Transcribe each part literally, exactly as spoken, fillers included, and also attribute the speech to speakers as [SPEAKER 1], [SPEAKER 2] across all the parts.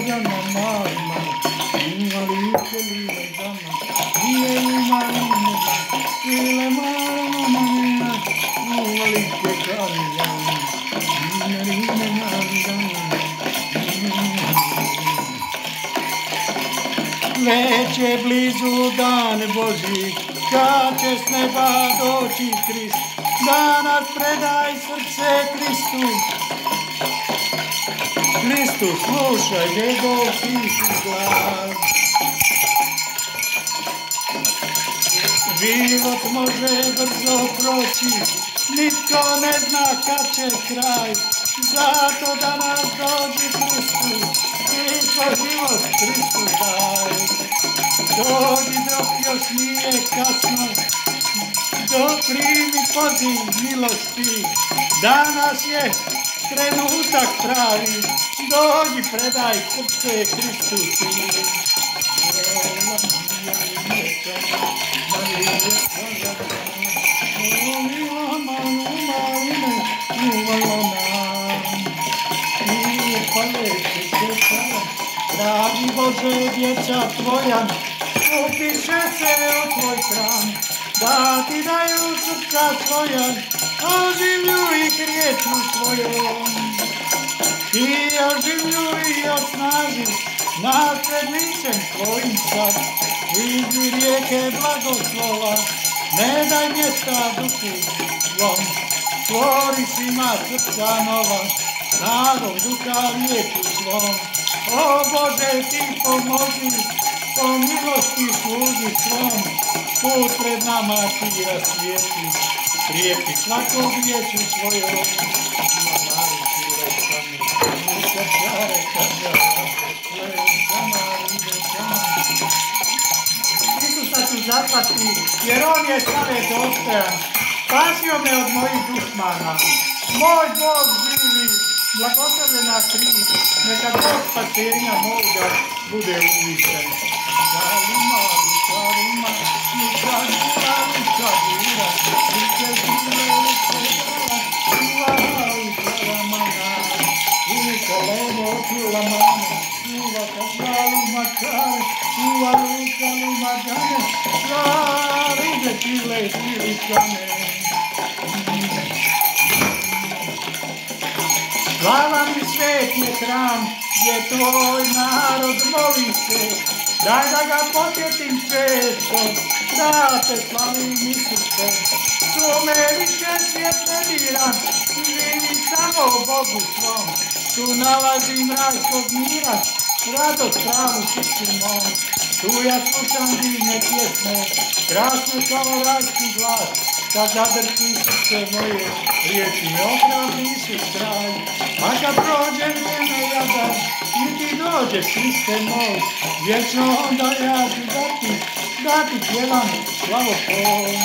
[SPEAKER 1] Bojana Marima, Umalike Lile Dama, Ile Marima, Ile Marima, Umalike Karijana, Ile Marima. Već je blizu dan Božji, kad će s neba doći Krist, danas predaj srce Kristu. Kristu, slušaj njegov tihi glas. Život može brzo proći, nitko ne zna kad će kraj, zato danas dođi Kristu, i svoj život Kristu daj. Dođi dok još nije kasno, dok primi poziv milosti, danas je trenutak pravi, dođi predaj srce Kristu ti. Dragi Bože, djeca tvoja, upiše se u tvoj hram, da ti daju srca svoja, oživljuj ih riječu svojom. Ti oživljuj i osnaži nas pred licem tvojim sad, izvi rijeke blagoslova, ne daj mjesta duhu zlom, stvori svima srca nova, snagom duha rijeku svom. O Bože, ti pomozi, po milosti služi svom, put pred nama ti rasvijetli, prijepi svakog riječu svojom. Isusa ću zaklati, jer on je savjet ostojan, spasio me od mojih dušmana. Moj Bog živi, blagoslovljena križ, neka Bog spasenja moga bude uvišen. Šalima, šalima, luka gura, luka gura, luka gura, luka gura, uva, luka lamana, luka levo, luka lamana, uva kapalu makare, uva luka lumadane, ride tile tilikane. Slava mi svet je hram, gdje tvoj narod moli se, daj da ga posjetim često, da te slavim Isuse. Tu me više svijet ne dira, živim samo Bogu svom, tu nalazim rajskog mira, radost pravu srcu mom. Tu ja slušam divne pjesme, krasne kao rajski glas, kad zadrži srce moje, riječi me ohrabri Isus kraj. A kad prođe vrijeme jada i ti dođeš, Kriste moj, vječno onda ja ću dati, dati pjevam slavopol.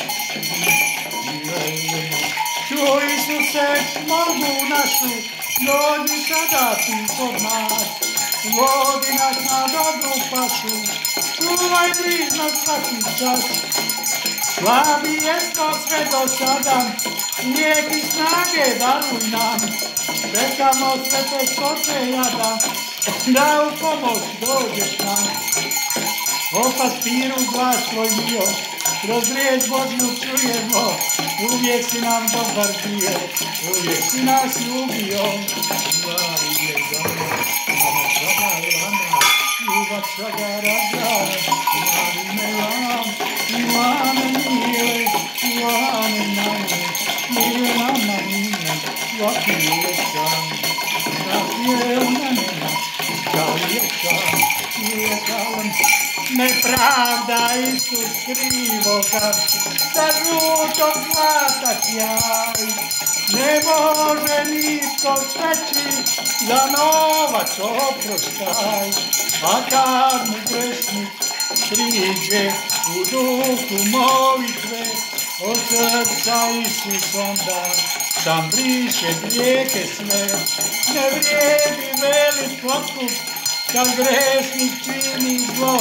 [SPEAKER 1] Čuj Isuse molbu našu, dođi sada ti kod nas, vodi nas na dobru pašu, čuvaj brižno svaki čas. Slabi jesmo sve do sada, lijek i snage daruj nam, čekamo sve teškoće jada, da u pomoć dođeš nam. O pastiru glas tvoj bio, kroz riječ Božju čujemo, uvijek si nam dobar bio, uvijek si nas ljubio. Slavi je zama, mama čaga lana, ljubav čaga raga, slavi me lam, Ivane mile, Ivane nane, mile nama mine, svaki uvjekan, napije u nanena, kao lijeka, lijekalan. Nepravda Isus krivoga, za žutog zlata sjaj, ne može nitko steći, za novac oproštaj, a kad mu grešnik priđe u duhu molitve, od srca Isus onda sam briše grijehe sve. Ne vrijedi velik otkup, kad grešnik čini zlo,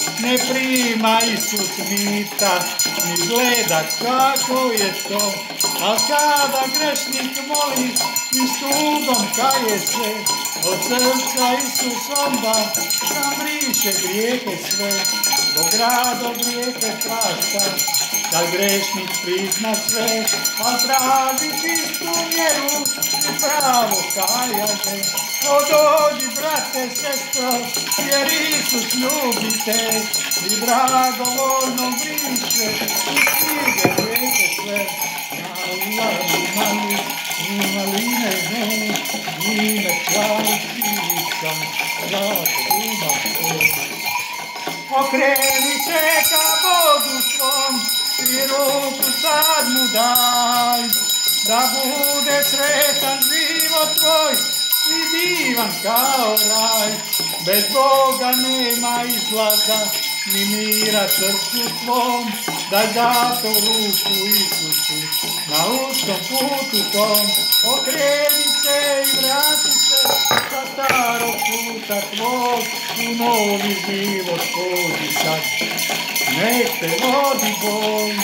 [SPEAKER 1] ne prima Isus mita, ni gleda kako je to. A kada grešnik moli i s tugom kaje se, od srca Isus onda nam briše grijehe sve. Bog rado grijehe prašta, da grešnik prizna sve, a traži čistu vjeru i pravo kajanje. O dođi, brate, sestro, jer Isus ljubi te i dragovoljno briše i knjige grijehe sve. Mali, mali, mali, ne, ne, ime časti sam, zato ljubav tvoj. Okreni se ka Bogu svom i ruku sad mu daj, da bude sretan život tvoj i divan kao raj. Bez Boga nema izlaza, ni mira srcu tvom, daj zato ruku Isusu na uskom putu tom. Okreni se i vrati se sa starog puta tvog, u novi život pođi sad, nek te vodi Bog.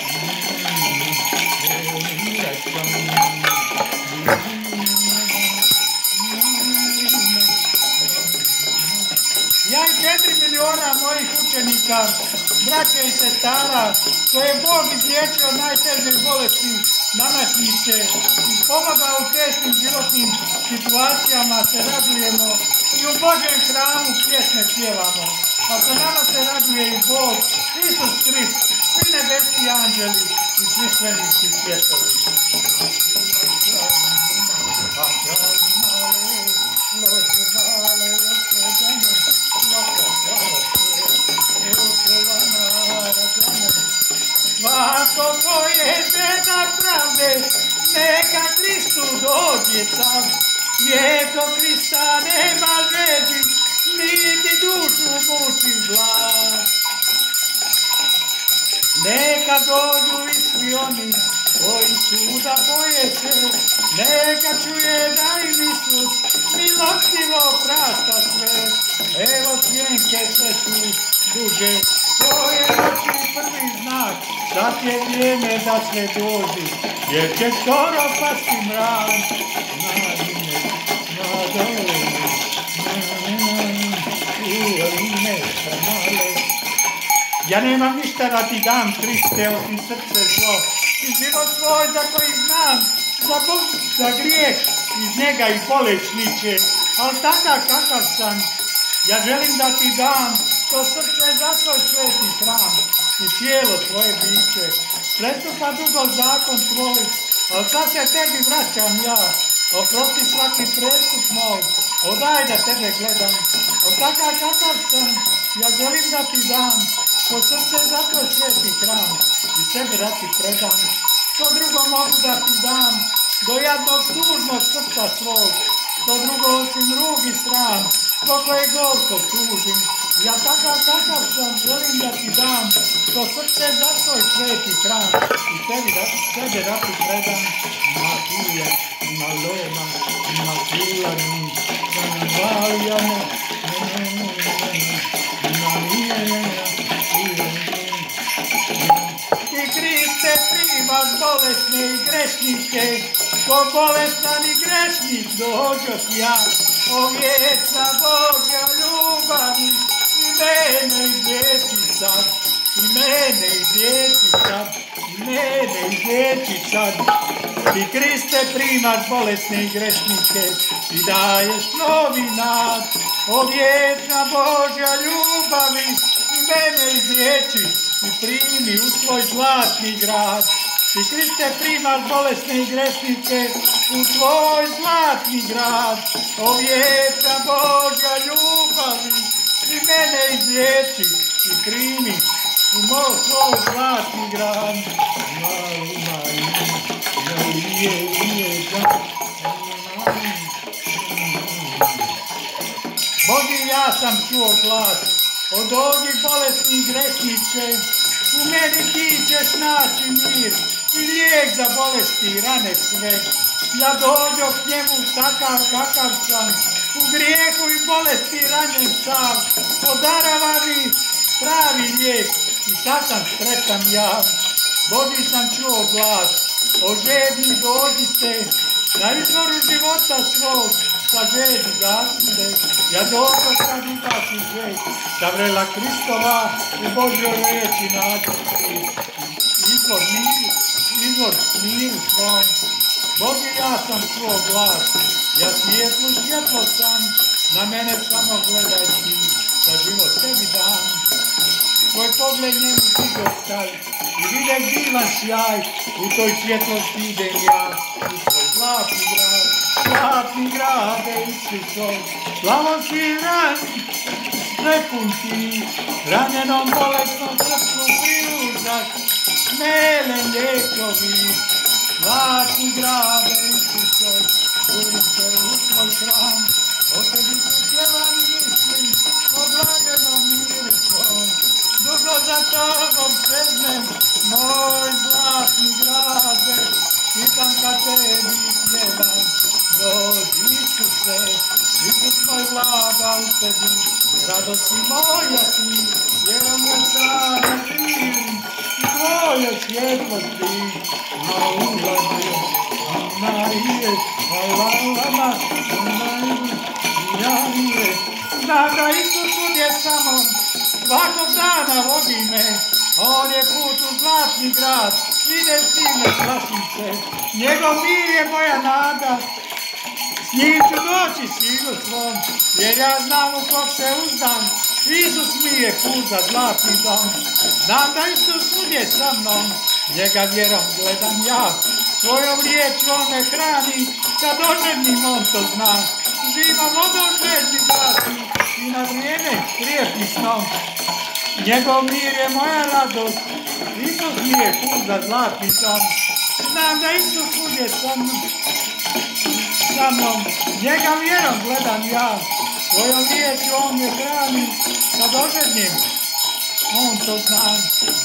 [SPEAKER 1] Ja i četiri miliona mojih učenika, braća i sestara, koje je Bog izliječio od najtežih bolesti današnjice i pomogao u teškim životnim situacijama, se radujemo i u Božjem hramu pjesme pjevamo. A sa nama se raduje i Bog, Isus Krist, svi nebeski anđeli i svi svemirski svjetovi. Svako ko je žeda pravde, neka Kristu dođe sam. Svijeto Krista nema žeđi, niti dušu muči vlast. Neka dođu i svi oni koji suda boje se, neka čuje da im Isus milostivo prašta sve. Evo sjenke se tu duže, to je noći prvi znak, sad je vrijeme da sve dođi, jer će skoro pasti mrak. Na ime, na dole, u ime male. Ja nemam ništa da ti dam, Kriste, osim srce zlo i život svoj za koji znam, za Bog, za grijeh, iz njega i bolest niče, ali takav kakav sam, ja želim da ti dam to srce za svoj sveti hram i cijelo tvoje biće. Prestupa dugo zakon tvoj, ali sad se tebi vraćam ja, oprosti svaki prestup moj, odaj da tebe gledam, od takav kakav sam, ja želim da ti dam to srce za tvoj sveti hram i sebi da ti predam. Što drugo mogu da ti dam, do jadnog tužnog srca svog, što drugo osim rugi sram, zbog koje gorko tužim. Ja takav kakav sam, želim da ti dam to srce za tvoj sveti hram i tebi da, tebe da ti predam. Ma tuje, ma loma, ma kulani, ma valijane, ma nijena, Ti Kriste primaš bolesne i grešnike, ko bolestan i grešnik dođoh ja, o vječna Božja ljubavi, i mene izliječi sad, i mene izliječi sad, i mene izliječi sad. Ti Kriste primaš bolesne i grešnike i daješ novi nad, o vječna Božja ljubavi, i mene izliječi i primi u svoj zlatni grad. Ti Kriste primaš bolesne i grešnike u svoj zlatni grad, o vječna Božja ljubavi, i mene izliječi i primi u moj svoj zlatni grad. Malu, malu, malu, je, je, Boži, ja sam čuo glas, odođi bolesni grešniče, u meni ti ćeš naći mir i lijek za bolesti i rane sve. Ja dođoh k njemu takav kakav sam, u grijehu i bolesti ranjen sam, podarava mi pravi lijek i sad sam sretan ja. Boži sam čuo glas, o žedni dođite, na izvoru života svog, sa žedi gasite. Ja dobro kad ugasim žed, da vrela Kristova u Božjoj reči nađete. Izvor miru, izvor miru svom, Bože ja sam svoj glas, ja svijetlo svjetlo sam, na mene samo gledaj ti, da život tebi dam. Tvoj pogled njemu ti dostaj, i videk divan sjaj, u toj svjetlosti idem ja, u svoj zlatni grad, zlatni grade Isusov. Slavom si ran, prepun ti, ranjenom bolesnom srcu priuzak, smelen lijekovi. Zlatni grade Isusov, urim se u tvoj hram, o tebi su pjevani misli, o blagenom miru tvoj. Dugo za tobom seznem, moj zlatni grade, pitam kad tebi pjevam, dođi Isuse, Isus moj vlada u tebi, radosti moja ti, vjerom ja sada živim, i tvoje svjetlosti, na ulazu, na ije, hajlalama, na ije, na ije, znam da Isus udje sa mnom, svakog dana vodi me, on je put u zlatni grad, ide s njim ne plašim se, njegov mir je moja nada, s njim ću doći silu svom, jer ja znam u kog se uzdam, Isus mi je put za zlatni dom, znam da Isus udje sa mnom, njega vjerom gledam ja, svojom riječu on me hrani, kad ožednim on to zna, živa vodom žedni gasi, i na vrijeme krijepi snom. Njegov mir je moja radost, Isus mi je put za zlatni dom. Znam da Isus udje sa mnom, sa mnom, njega vjerom gledam ja, svojom riječu on me hrani, kad ožednim, on to zna.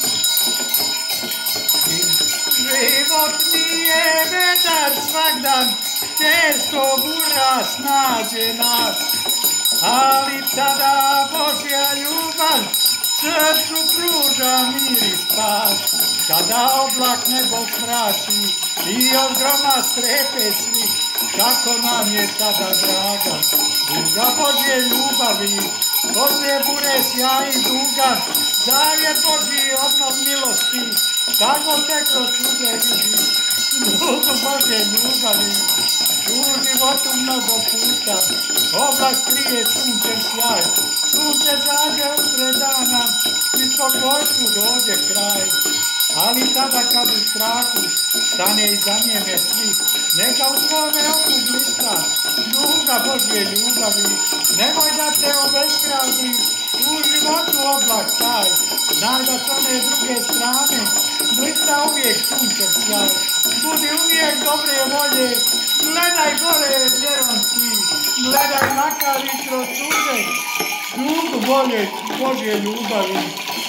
[SPEAKER 1] Život mi je vedar svak dan, teško bura snađe nas, ali tada Božja ljubav srcu pruža mir i spas. Kada oblak nebo smrači i od groma strepe svi, kako nam je tada draga duga Božje ljubavi. Poslije bure sjaj i duga, zavjet Božji obnov milosti, tako teklo čude vidi, dugo Božje ljubavi. U životu mnogo puta, oblak krije sunčev sjaj, sunce zađe usred dana i spokojstvu dođe kraj. Ali tada kad u strahu stane iza njeme svi, neka u svome oku blista duga Božje ljubavi. Nemoj da te obeshrabri u životu oblak taj, znaj da s one druge strane blista uvijek sunčev sjaj. Budi uvijek dobre volje, gledaj gore vjerom ti, gledaj makar i kroz suze, dugu bolje Božje ljubavi.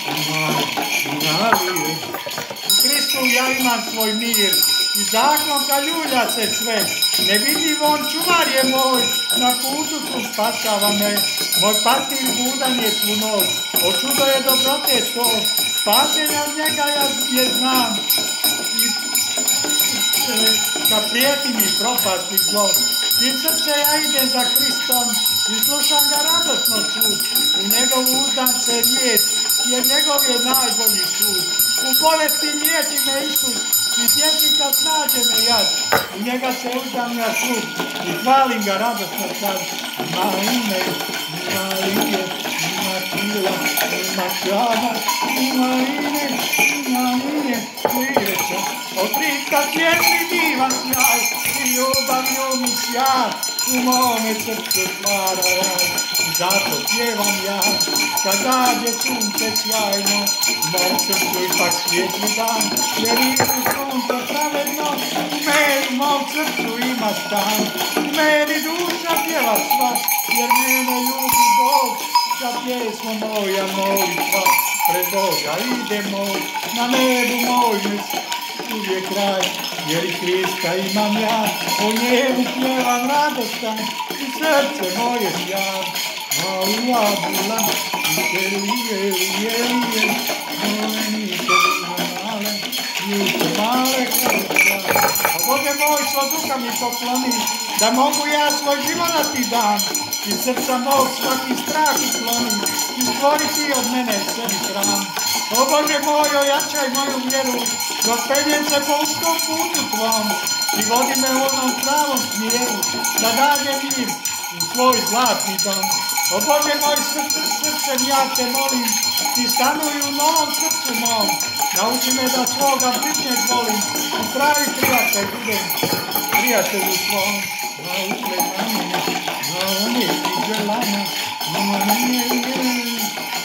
[SPEAKER 1] U Kristu ja imam svoj mir i zakon kaljulja se sve, nevidljiv on čuvar je moj, na putu tu spasava me, moj pastir budan je svu noć, o čudo je dobrote to, spasenja od njega ja je znam, i kad prijeti mi propast i zlo, i srce ja idem za Kristom i slušam ga radosno čut, u njegovu uzdam se riječ, jer njegov je najbolji sud. U bolesti liječi me Isus i tješi kad snađe me jad, u njega se uzdam ja sud i hvalim ga radosno sad. Ima ime, ima ime, ima tila, ima sjava, ima ime, ima ime, prireća. Otrika svjetli divan sjaj i ljubavlju mi sjaj, u mome srcu stvara raj, zato pjevam ja, kad zađe sunce sjajno, u mom srcu ipak svijetli dan, jer Isus sunce pravedno, u meni, mom srcu ima stan, u meni duša pjeva sva, jer mene ljubi Bog, sa pjesmom moja molitva, pred Boga idemo, na nebu moj uvijek kraj, jer i Krista imam ja, o njemu pjevam radostan i srce moje sjaj. Aua bulan, ikerije, ikerije, voleni male, juče male kada. O Bože moj, svoj duha mi pokloni, da mogu ja svoj život da ti dam, i srca mog svaki strah ukloni, i stvori ti od mene sebi hram. O Bože moj, ojačaj moju vjeru, dok penjem se po uskom putu tvom, i vodi me u onom pravom smjeru, da dađe mir u tvoj zlatni dom. O Bože moj, srce, srcem ja te molim, ti stanuj u novom srcu mom, nauči me da svoga bližnjeg volim, i pravi prijatelj budem, prijatelju svom. Na ugled na mene, na one ti želana, na mene je.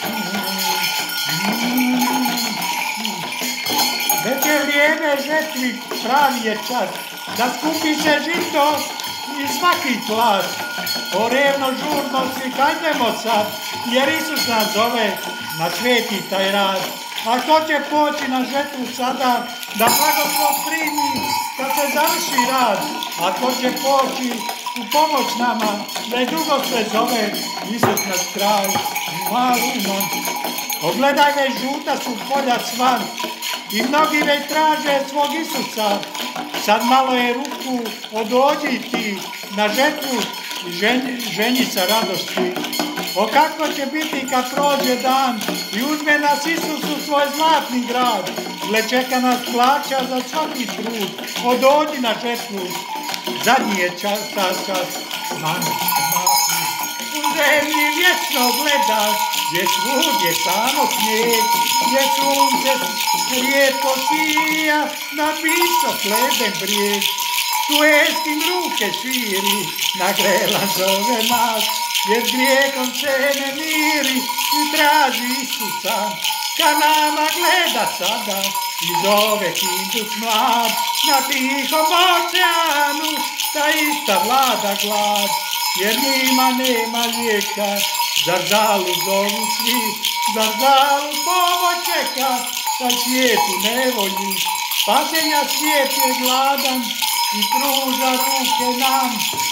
[SPEAKER 1] Već je vrijeme žetvi, pravi je čas, da skupi se žito i svaki klas. O revno žurno svi kajdemo sad, jer Isus nas zove na sveti taj rad. A ko će poći na žetvu sada, da blagoslov primi kad se završi rad. A ko će poći u pomoć nama, već dugo se zove Isus naš kralj. Maluno, ogledaj već žuta su polja sva, i mnogi već traže svog Isusa. Sad malo je ruku, odođi ti na žetvu i ženi, ženi sa radosti. O kako će biti kad prođe dan i uzme nas Isus u svoj zlatni grad. Gle čeka nas plaća za svaki trud, odođi na žetvu, zadnji je čas, čas, čas. Mano, mano, u zemlji vječno gledaš, gdje svud je samo snijeg, gdje sunce rijetko sija na visok leden brijeg. Tu eskim ruke širi, na grela zove nas, jer grijehom se ne miri i traži Isusa. Ka nama gleda sada i zove Indus mlad, na tihom oceanu ta ista vlada glad, jer njima nema lijeka. Zar žalu zovu svi, zar žalu pomoć čeka, taj svijet u nevolji, spasenja svijet je gladan i pruža ruke nam.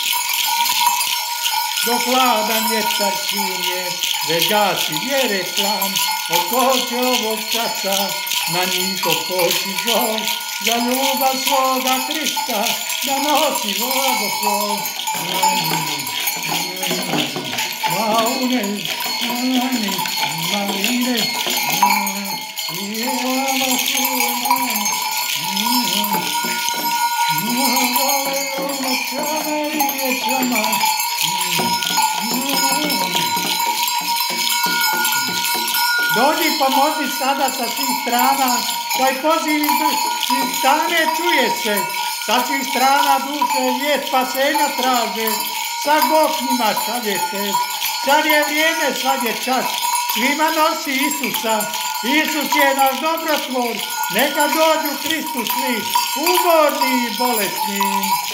[SPEAKER 1] Dok hladan vjetar čunje, već gasi vjere plan, oko će ovog časa na njihov poći zov, za ljubav svoga Krista, da nosi blagoslov. Maune, maune, maune, i ovo su nam, ovo čaverije čama. Dođi pomozi sada sa svih strana, taj poziv iz stane čuje se, sa svih strana duše vijest spasenja traže, sad Bog njima šalje te, sad je vrijeme, sad je čas, svima nosi Isusa, Isus je naš dobrotvor, neka dođu Kristu svi, umorni i bolesni.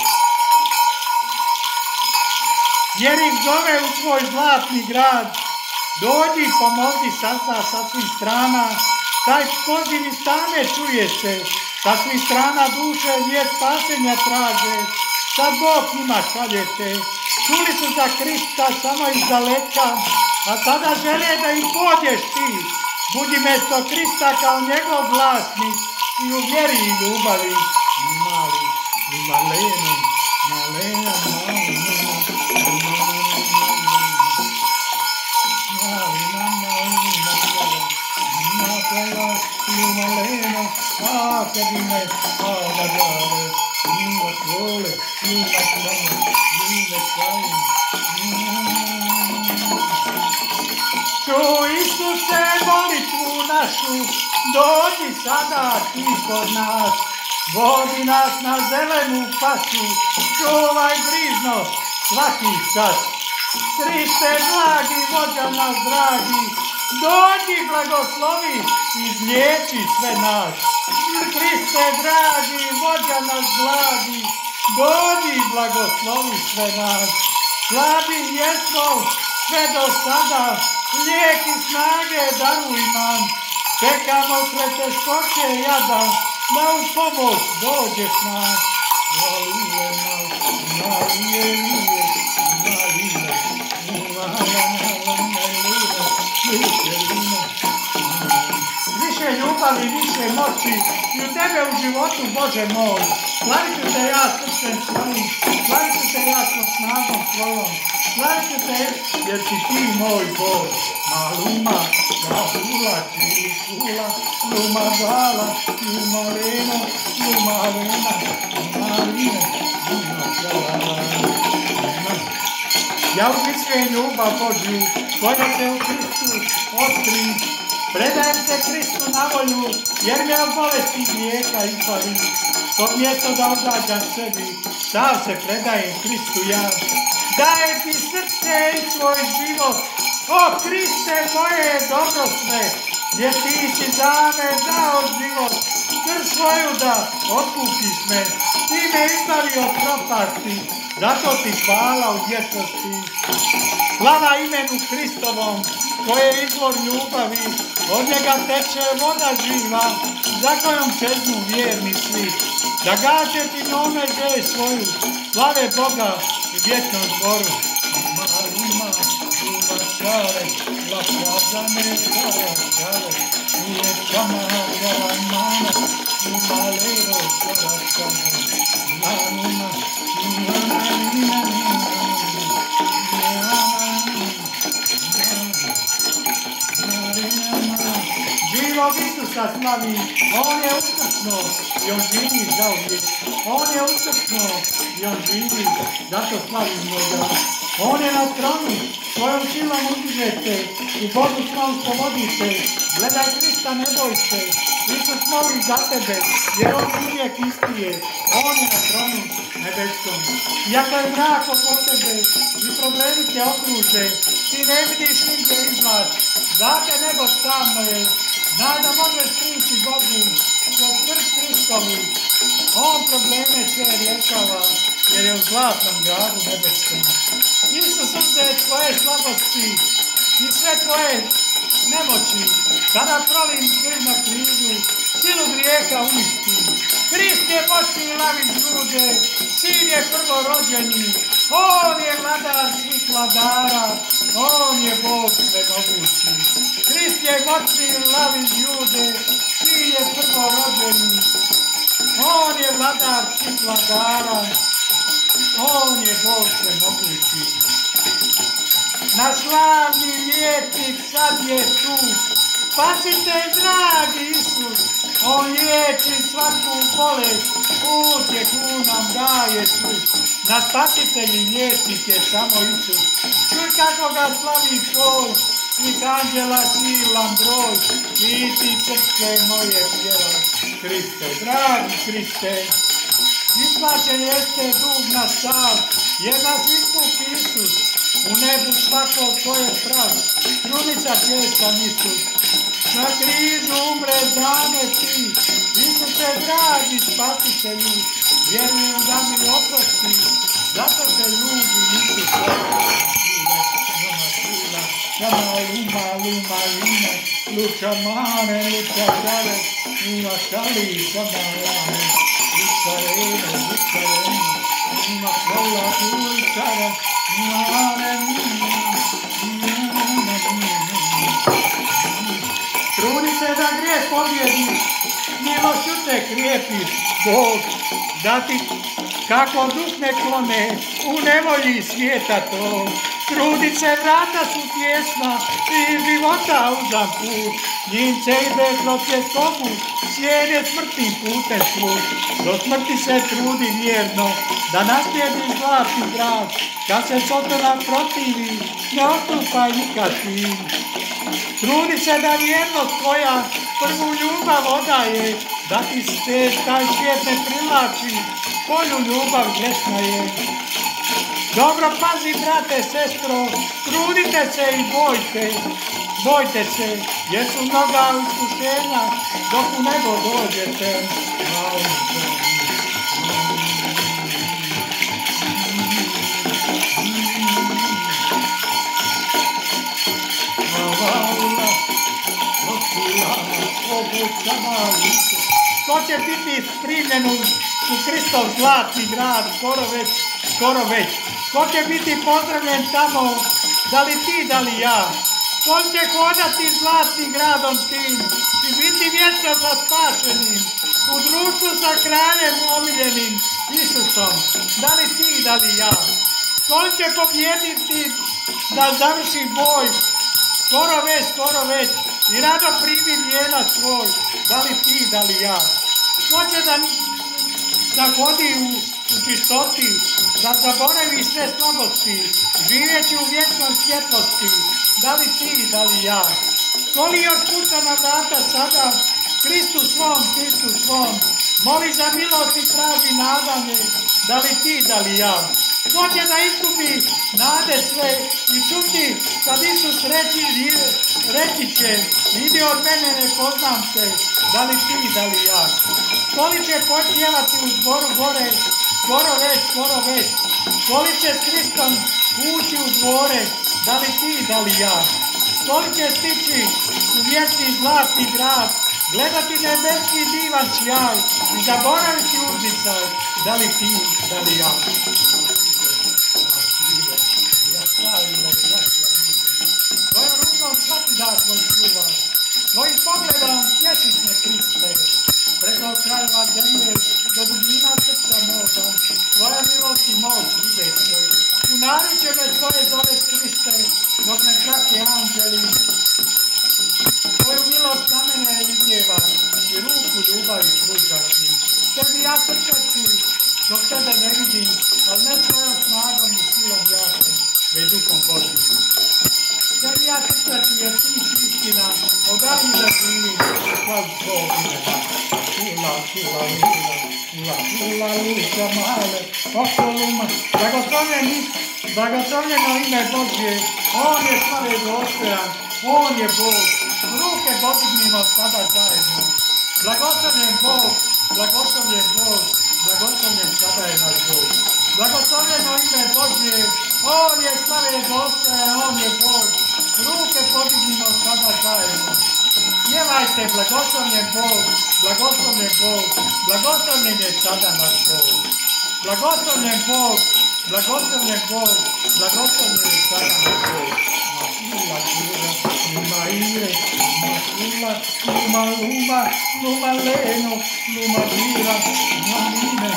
[SPEAKER 1] Jer ih zove u svoj zlatni grad, dođi pomozi sada sa svih strana, taj poziv iz stane čuje se, sa svih strana duše vijest spasenja traže, sad Bog njima šalje te. Čuli su za Krista samo iz daleka, a sada žele da im pođeš ti. Budi mjesto Krista kao njegov vlasnik i u vjeri i ljubavi. Mali, i maleno, malena, malena, malena, a kad ime, a nadale, ima tvole, ima tvole, ima tvole. Čuj Isuse molitvu našu, dođi sada ti kod nas, vodi nas na zelenu pašu, čuvaj brižno svaki čas. Kriste dragi, vođa nas dragi, dođi blagoslovi, izliječi sve nas. Kriste dragi, vođa nas blagi, dođi blagoslovi sve nas. Slabi jesmo sve do sada, lijek i snage daruj nam. Čekamo sve teškoće jada, da u pomoć dođeš nas. Maluje nas, maluje, maluje, maluje, maluje. više vino. Više ljubavi, više moći i u tebe u životu, Bože moj. Slavit ću te ja srcem svojim, slavit ću te ja sa snagom svojom, slavit ću te jer si ti moj Bog. Maluma, Bahula, Čikula, Luma Vala, Luma Leno, Luma Lena, Luma Line, Luma Vala. Ja upisujem ljubav Božju, koja se u Kristu otkri. Predajem se Kristu na volju, jer me od bolesti grijeha izbavi. To mjesto da obrađam sebi, sav se predajem Kristu ja. Dajem ti srce i svoj život, o Kriste moje dobro sve, jer ti si za me dao život, krv svoju da otkupiš me. Ti me izbavi od propasti, zato ti hvala u vječnosti. Slava imenu Kristovom, koje je izvor ljubavi, od njega teče voda živa, za kojom čeznu vjerni svi. Da gađe ti njome želj svoju, slave Boga i vječnom zboru. Ima, ima, ima čare, lapravdane čare, čare, nije čama, čara, mana, ima lero, čara, čara, ima, ima, ima, ima, Živog Isusa slavi, on je uskrsno i on živi zauvijek. On je uskrsno i on živi, zato slavimo ga. On je na tronu, svojom silom udižete i Bogu svom slobodite. Gledaj Krista, ne boj se, Isus moli za tebe, jer on uvijek isti je. On je na tronu nebeskom. Iako je mrak oko tebe i problemi te okruže, ti ne vidiš nigdje izlaz, za te nebo tamno je. Znaj da možeš prići Bogu kroz krv Kristovu. On probleme sve rješava, jer je u zlatnom gradu nebeskom. Isus uze tvoje slabosti i sve tvoje nemoći, kada prolim krv na križu, silu grijeha uništi. Krist je moćni lavi ljude, sin je prvorođeni, on je vladar svih vladara, on je Bog svemogući. Krist je moćni lavi ljude, sin je prvorođeni, on je vladar svih vladara, on je Bog svemogući. Na slavni liječnik sad je tu, spasitelj dragi Isus, on liječi svaku bolest, utjehu nam daje sud. Na spasitelji liječnik je samo Isus, čuj kako ga slavi tvoj, svih anđela silan broj, i ti srce moje pjevaj, Kriste, dragi Kriste. Isplaćen jeste dug na sav, jer nas iskupi Isus, u nebu svako ko je prav, trunica čestan Isus. Na križu umre za me ti, Isuse dragi spasitelju, vjerujem da mi oprosti, zato te ljubim Isus. Sama luma, luma, luma, luča mane, luča žale, ima šali, sama lame, luča rene, luča rene, ima kola, lučara, ima mane, trudi se da grijeh pobjediš, milošću te krijepiš, Bog, da ti kako duh ne klone, u nevolji svijeta to. Trudi se, vrata su tjesna i života uzam put, njimce ide kroz pjeskobu, slijede smrtnim putem svud. Do smrti se trudi vjerno, da naslijediš zlatni grad, kad se Sotona protivi, ne odstupaj nikad tim. Trudi se da vjernost tvoja prvu ljubav odaje, da ti se taj svijet ne privlači, koju ljubav grešna je. Dobro pazi, brate, sestro, trudite se i bojte, bojte se, jer su mnoga iskušenja, dok u nebo dođete. Ko će biti primljen u Kristov zlatni grad, skoro već, skoro već. Ko će biti pozdravljen tamo, da li ti, da li ja? Ko će hodati zlatnim gradom tim i biti vječno sa spašenim, u društvu sa kraljem omiljenim, Isusom, da li ti, da li ja? Ko će pobjediti da završi boj, skoro već, skoro već, i rado primi vijenac svoj, da li ti, da li ja? Ko će da, da hodi u, u čistoti, da zaboravi sve slabosti, živjeći u vječnoj svjetlosti, da li ti, da li ja? Ko li još kuca na vrata sada, Kristu svom, Kristu svom, moli za milost i traži nadanje, da li ti, da li ja? Ko će da izgubi nade sve i čuti kad Isus reći, reći će, idi od mene, ne poznam te, da li ti, da li ja? Ko li će počijevati u zboru gore, skoro već, skoro već, ko li će s Kristom ući u dvore, da li ti, da li ja? Ko li će stići u vječni zlatni grad, gledati nebeski divan sjaj i zaboraviti uzdicaj, da li ti, da li ja? Tvojom rukom svaki dan tvoj čuvaš, tvojim pogledom tješiš me, Kriste, preko krajeva zemlje, do dubina srca moga, tvoja milost i moć vide se. U naruče me svoje zoveš, Kriste, dok me prate anđeli. Tvoju milost na mene vidjevaš i ruku ljubavi pružaš mi. Tebi ja trčaću, dok tebe ne vidim, ali ne svojom snagom i silom jakom, već duhom Božim. Tebi ja trčaću jer ti si istina, odaj mi da živim, slav Bog ima. Ula, ula, ula, ula, ula, luka male, okoluma, blagoslovljeni, blagoslovljeno ime Božje, On je slave dostojan, On je Bog, ruke podignimo sada zajedno. Blagoslovljen Bog, blagoslovljen Bog, blagoslovljen sada je naš Bog. Blagoslovljeno ime Božje, On je slave dostojan, On je Bog, ruke podignimo sada zajedno. Pjevajte, blagoslovljen Bog, blagoslovljen Bog, blagoslovljen je sada naš Bog. Blagoslovljen Bog, blagoslovljen Bog, blagoslovljen je sada naš Bog. Makula, kula, luma ire, makula, luma, luma, luma leno, luma vira, luma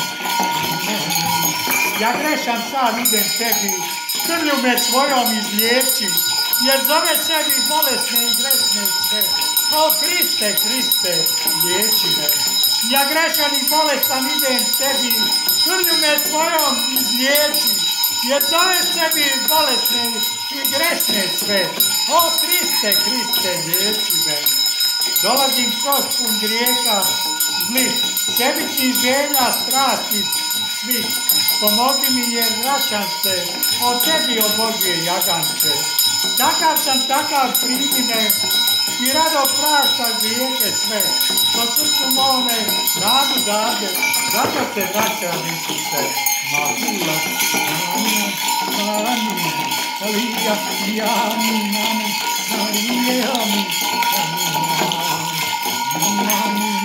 [SPEAKER 1] ja grešam sam, idem tebi, krlju me svojom izliječi, jer zove sebi bolesne i grešne sve. O Kriste, Kriste, liječi me. Ja grešan i bolestan idem tebi, krlju me svojom izliječi, jer zove sebi bolesne i grešne sve. O Kriste, Kriste, liječi me. Dolazim kroz pun grijeha, zlih, sebičnih želja, strasti, svih. Pomozi mi jer vraćam se, o tebi, o Božje jaganče. Takav sam, takav primi me i rado prašta grijehe sve. To srcu mome nadu dade, zato se vraćam, Isuse. Mahula, amin, amin, alija, amin, amin, alija, amin, amin, amin,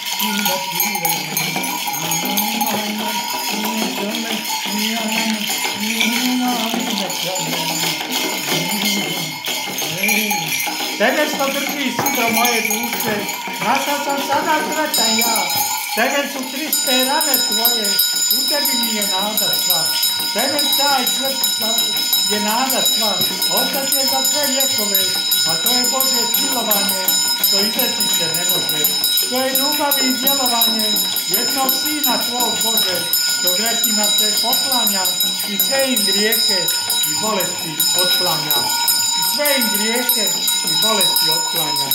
[SPEAKER 1] Tebe što drži sidro moje duše, našao sam sada sretan ja. Tebe su Kriste rane tvoje, u tebi mi je nada sva. Tebe taj čvrst je nada sva, ostac je za sve vjekove, a to je Božje silovanje, što izreći se ne može. To je ljubav i djelovanje jednog Sina tvog Bože, što grešnjima se poklanja i sve im grijehe i bolesti otklanja. I sve im grijehe i bolesti otklanja.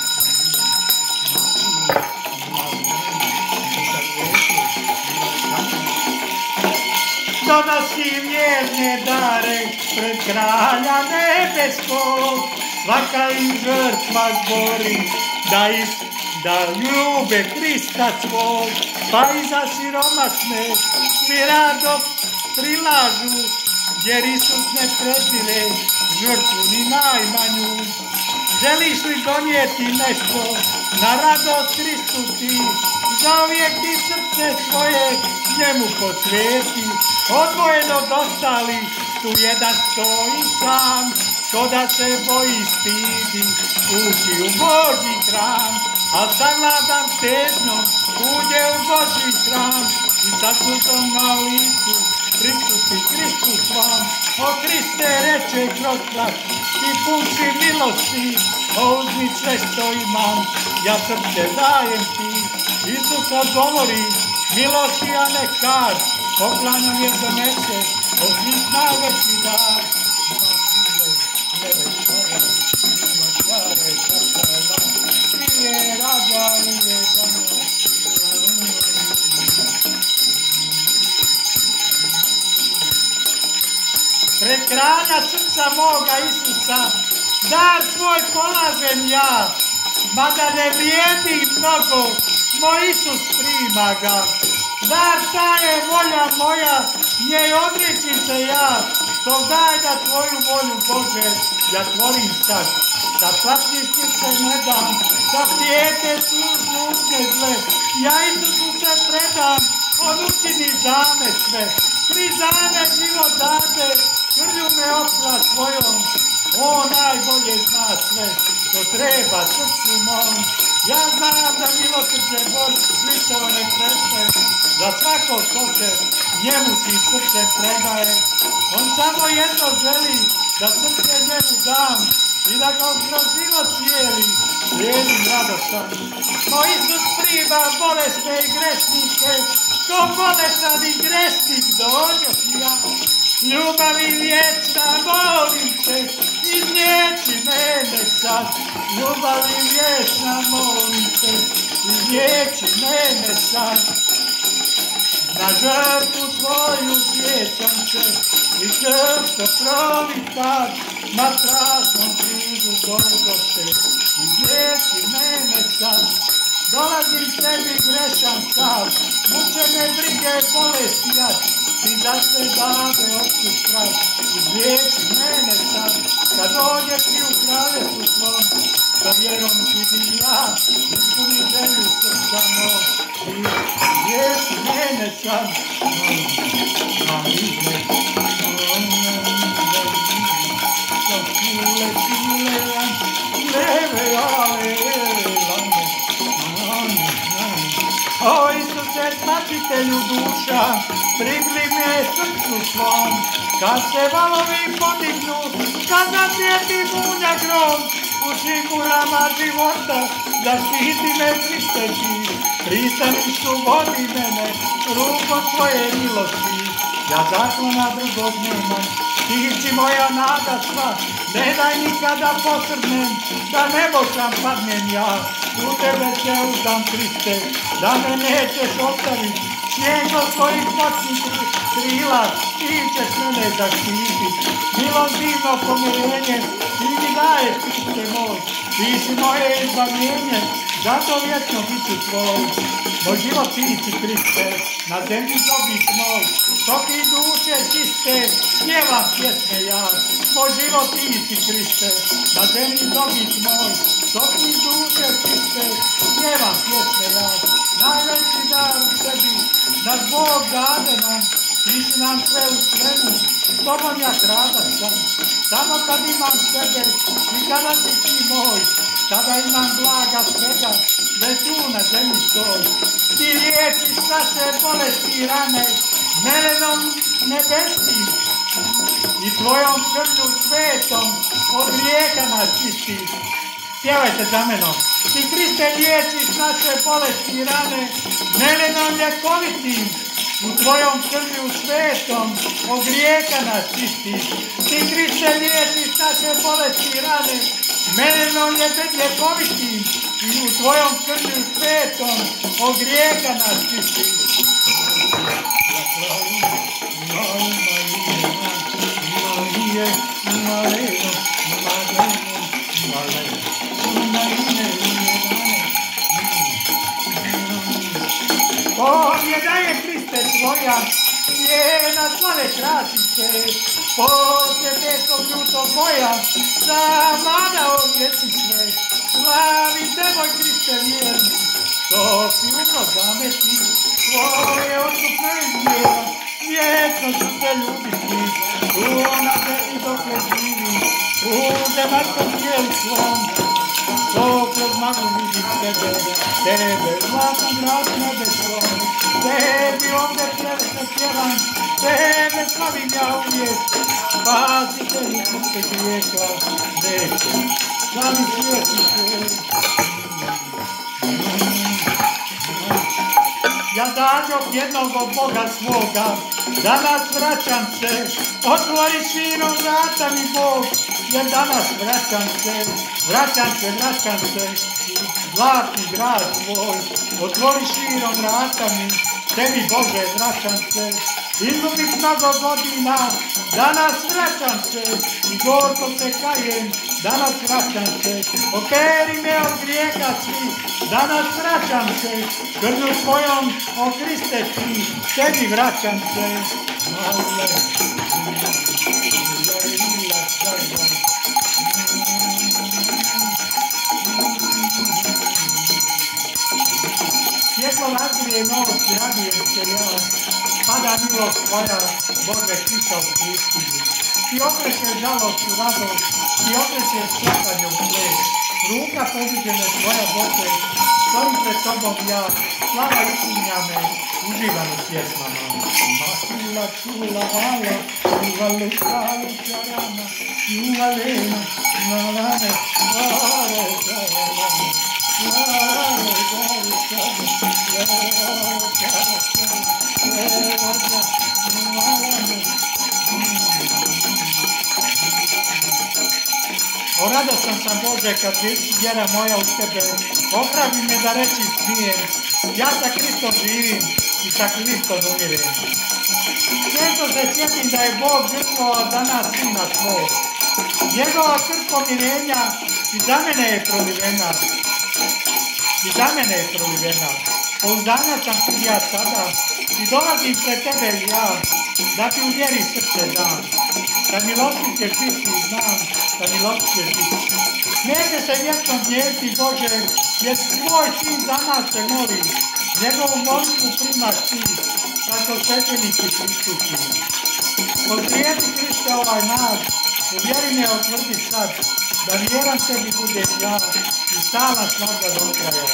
[SPEAKER 1] Donosi vjerne dare pred kralja nebeskog, svaka im žrtva zbori, da is da ljube Krista svog, pa i za siromašne svi rado prilažu, jer Isus ne prezire žrtvu ni najmanju. Želiš li donijeti nešto na radost Kristu ti, zauvijek ti srce svoje njemu posvijeti, odvojen od ostalih, tu jedan stoji sam, ko da se boji stidi ući u Božji hram, a zavladan težnjom uđe u Božji hram i sa suzom na licu pristupi Kristu svam. O Kriste, reče kroz plać, ti pun si milosti, o uzmi sve što imam, ja srce dajem ti. Isus odgovori, milosti, a ne kar, poklanjam je donese, od svih najveći dar. Pred kralja srca moga Isusa, dar svoj polažem ja, mada ne vrijedi mnogo, moj Isus prima ga. Dar ta je volja moja, njej odreći se ja, to daj da tvoju volju, Bože, ja tvorim sad. Da platnišnice ne dam, da prijete slutne zle, ja Isusu se predam, on učini za me sve. Tri zame život dade, krvju me opra svojom, on najbolje zna sve, što treba srcu mom. Ja znam da milosrđe Bože Hristovo ne prestaje, za svako ko se njemu si srce predaje. On samo jedno želi, da srce njemu dam i da ga kroz život cijeli, slijedim radostan. Moj Isus prima bolesne i grešnike, ko bolestan i grešnik dođoh ja. Ljubavi vječna, molim te, izliječi mene sad. Ljubavi vječna, molim te, izliječi mene sad. Na žrtvu svoju sjećam se i krv što proli tad, na strašnom križu Golgote, izliječi mene sad. Dolazim tebi grešan sav, muče me brige bolesti jad, ti za sve dade otku strah, izliječi mene sad. Kad dođeš ti u kraljevu svom, sa vjerom vidim ja, ispuni želju srca moj, izliječi mene sad. O Isuse, spasitelju duša, prigli me srcu svom, kad se valovi podignu, kad nasvijeti munja grom, u sigurama života, zaštiti me Kriste ti, pristaništu vodi mene, rukom tvoje milosti, ja zaklona drugog nemam, ti si moja nada sva, ne daj nikada posrnem, da nebošan padnem ja, u tebe se uzdam Kriste, da me nećeš ostavit, snijego svojih moćnih krila, ti ćeš mene zaštitit. Milom divno pomirenje, ti mi daješ Kriste moj, ti si moje izbavljenje, zato vječno bit ću tvoj. Moj život ti si Kriste, na zemlji dobit moj, toki duše čiste, pjevam pjesme ja. Moj život ti si Kriste, na zemlji dobit moj, toki duše čiste, pjevam pjesme ja. Najveći dar u tebi, naš Bog dade nam, ti si nam sve u svemu, s tobom ja kradan sam. Samo kad imam tebe i kada si ti moj, tada imam blaga svega, sve tu na zemlji stoj. Ti liječiš naše bolesti i rane, melenom nebeskim i tvojom krvlju svetom od grijeha nas čistiš. Pjevajte za menom. Ti Kriste liječiš naše bolesti i rane, melenom ljekovitim, u tvojom krvlju svetom od grijeha nas čistiš. Ti Kriste liječiš naše bolesti i rane, melenom ljekovitim, i u tvojom krvlju svetom od grijeha nas čistiš. Pobjeda je Kriste tvoja, njena slave krasice, poslije teškog ljutog boja, zavladao vjeci sve. Slavim te, moj Kriste vjerni, što si umro zametni, tvoje odstupno izmjera, vječno ću te ljubiti, tu na zemlji dokle živi, u zemaljskom tijelu svom, to kroz maglu vidim tebe, tebe u zlatnom gradu nebeskom, tebi ovdje pjevete pjevam, tebe slavim ja uvijek, spasitelju kuće grijeha, neće, da mi svijetite. Ja dađog jednog od Boga svoga, danas vraćam se, otvori širom vrata mi Bog, jer danas vraćam se, vraćam se, vraćam se, zlatni grad svoj, otvori širom vrata mi, tebi Bože vraćam se, izgubih mnogo godina, danas vraćam se, i gorko se kajem, danas vraćam se, operi me od grijeha svi, danas vraćam se, krvlju svojom o Kriste ti, tebi vraćam se, male, svjetlo razgrije noći, radujem se ja, pada milost tvoja, Bože, kiša u pustini. Ti okrećeš žalost u radost, ti okrećeš plakanje u ples, ruka pobuđena tvoja, Bože, stojim pred tobom ja, slava ispunja me, uživam u pjesmama. Mahula, čula, vala, čula, lukala, čarama, čula, lena, lalane, lale, lalane, lale, lale, O radostan sam Bože kad vjera moja u tebe, ohrabri me da reći smijem, ja sa Kristom živim i sa Kristom umirim. Često se sjetim da je Bog žrtvovao za nas Sina svog, njegova krv pomirenja i za mene je prolivena. I za mene je prolivena. Pouzdanja sam ti ja sada i dolazim pred tebe i ja, da ti u vjeri srce dam. Da milosti ćeš biti, znam, da milosti ćeš biti. Neće se vječno gnjeviti, Bože, jer tvoj sin za nas se moli. Njegovu molitvu primaš ti, kako svećenici pristupi. Podrijedi Kriste ovaj nas, u vjeri me otvrdi sad, da vjeran tebi bude ja i stala slaga do kraja.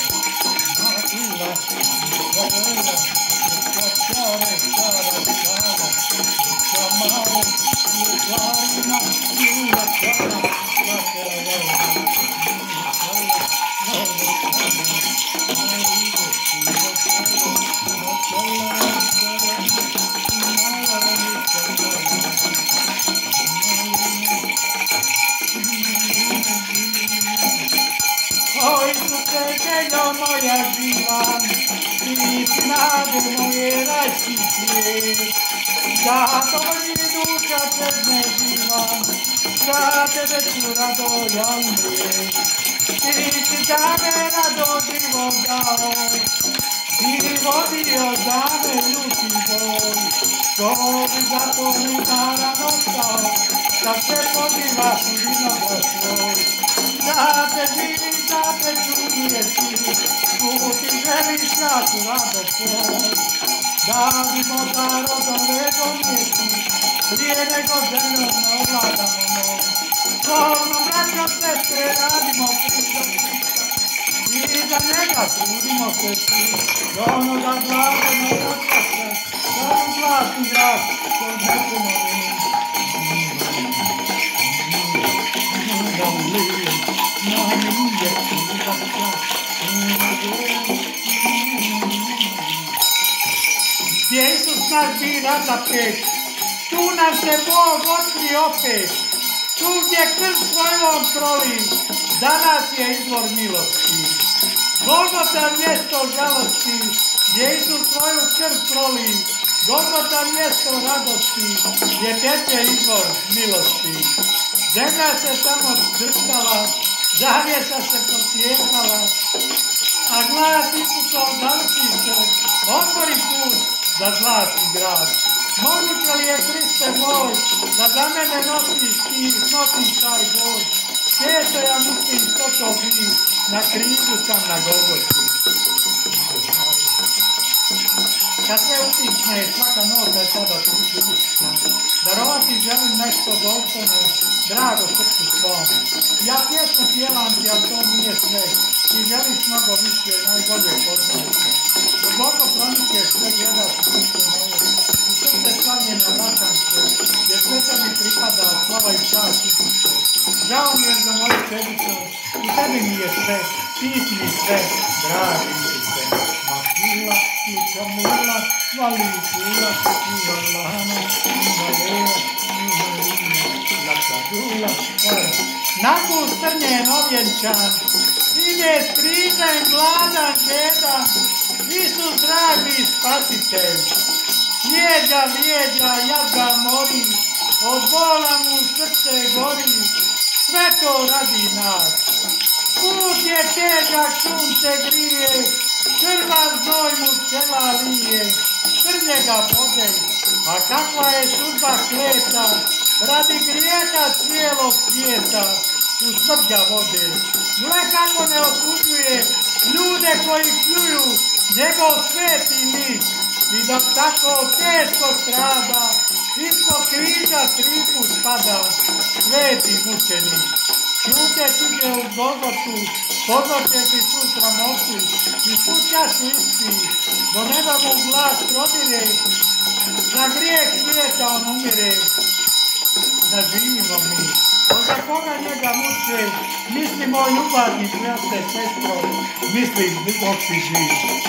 [SPEAKER 1] Moja živa, ti si nade moje raščiće, zato mi duša tebe živa, za tebe ću rado ja umrijem. Ti si za me rado život dao, ti vodio za me ljuti boj, što bi zato mi naran ostao, da se pozivaš u vinogor svoj. Da te živim, da te čujeti, tu ti želiš našu radost svoj. Da bi možda rodove donijeti, prije nego željom ne ovladamo moj. Slovno, braćo, sestre, radimo Krista i za njega trudimo se svi. Do onoga blaženog srca, da u zlatni grad, što ne ponovim. Gdje Isus naš bira za pet, tu nam se Bog otkri opet, tu gdje krv svojom proli, za nas je izvor milosti. Golgota mjesto žalosti, gdje Isus svoju krv proli, Golgota mjesto radosti, gdje teče izvor milosti. Zemlja se samo drhtala, zavjesa se posjekala, a glas Isusov završi se, otvori put za zlatni grad. Moguće li je, Kriste moj, da za mene nosiš ti, nosiš taj boj? Često ja mislim što to bi, na križu sam na Golgoti. kad sve utisne, svaka nota je tada tu utisna. Darovati želim nešto dostojno, drago srcu svom. Ja pjesmu pjevam ti, ali to nije sve. Ti želiš mnogo više, najbolje poznajte. Duboko pronikješ sve gledaš u srce moje. U srce slavljena vraćam se, jer sve tebi pripada slava i čast Isuse. Žao mi je za moju sebičnost, u tebi mi je sve, ti si mi sve, dragi Isuse. Mahula, Luča Mula, Vali Kula, Iva Lana, Iva Leva, Iva Lina, Laka Dula, Nakon strnjen ovjenčan, ide strižen, gladan, žedan, Isus dragi spasitelj. Lijeđa, lijeđa, jadga mori, od bola mu srce gori, sve to radi nas. Put je težak, sunce grije, krvav znoj mu čela lije, krvlje ga bode, a kakva je sudba kleta, radi grijeha cijelog svijeta, u smrt ga vode. Gle kako ne osuđuje ljude koji pljuju njegov sveti lik, i dok tako teško strada, ispod križa triput spada, sveti mučenik. Čuteći će u Golgotu, podnoće ti sutra moći, i put čašu isti, do neba mu glas prodire, za grijeh svijeta on umire, da živimo mi. Za koga njega muče, misli moj ljubavnik, vrste, sestro, misli dok si živ.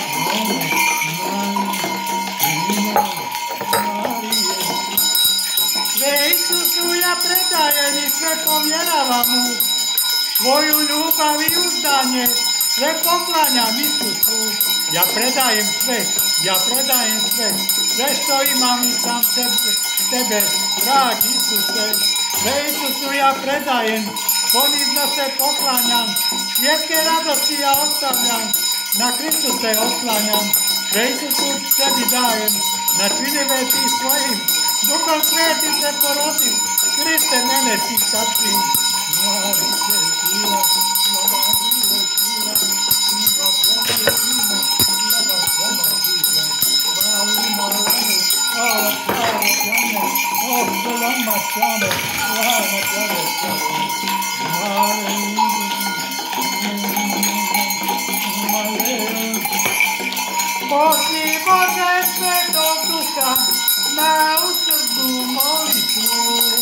[SPEAKER 1] Sve Isusu ja predajem i sve povjeravam mu, svoju ljubav i uzdanje, sve poklanjam Isusu. Ja predajem sve, ja predajem sve, sve što imam i sam sebe, tebe, dragi Isuse. Sve Isusu ja predajem, ponizno se poklanjam, svjetske radosti ja ostavljam, na Kristu se oslanjam. Sve Isusu tebi dajem, načinive ti svojim, Duhom Svetim se porodim, Kriste mene ti sasvim. Mladi se sila, mladi se sila, sila svoje sila, slava slava sila, hvali malane, hvala slava slame, oh slama slame, slava slave slave, male male. Pošli Bože Svetog Duha na usrdnu molitvu,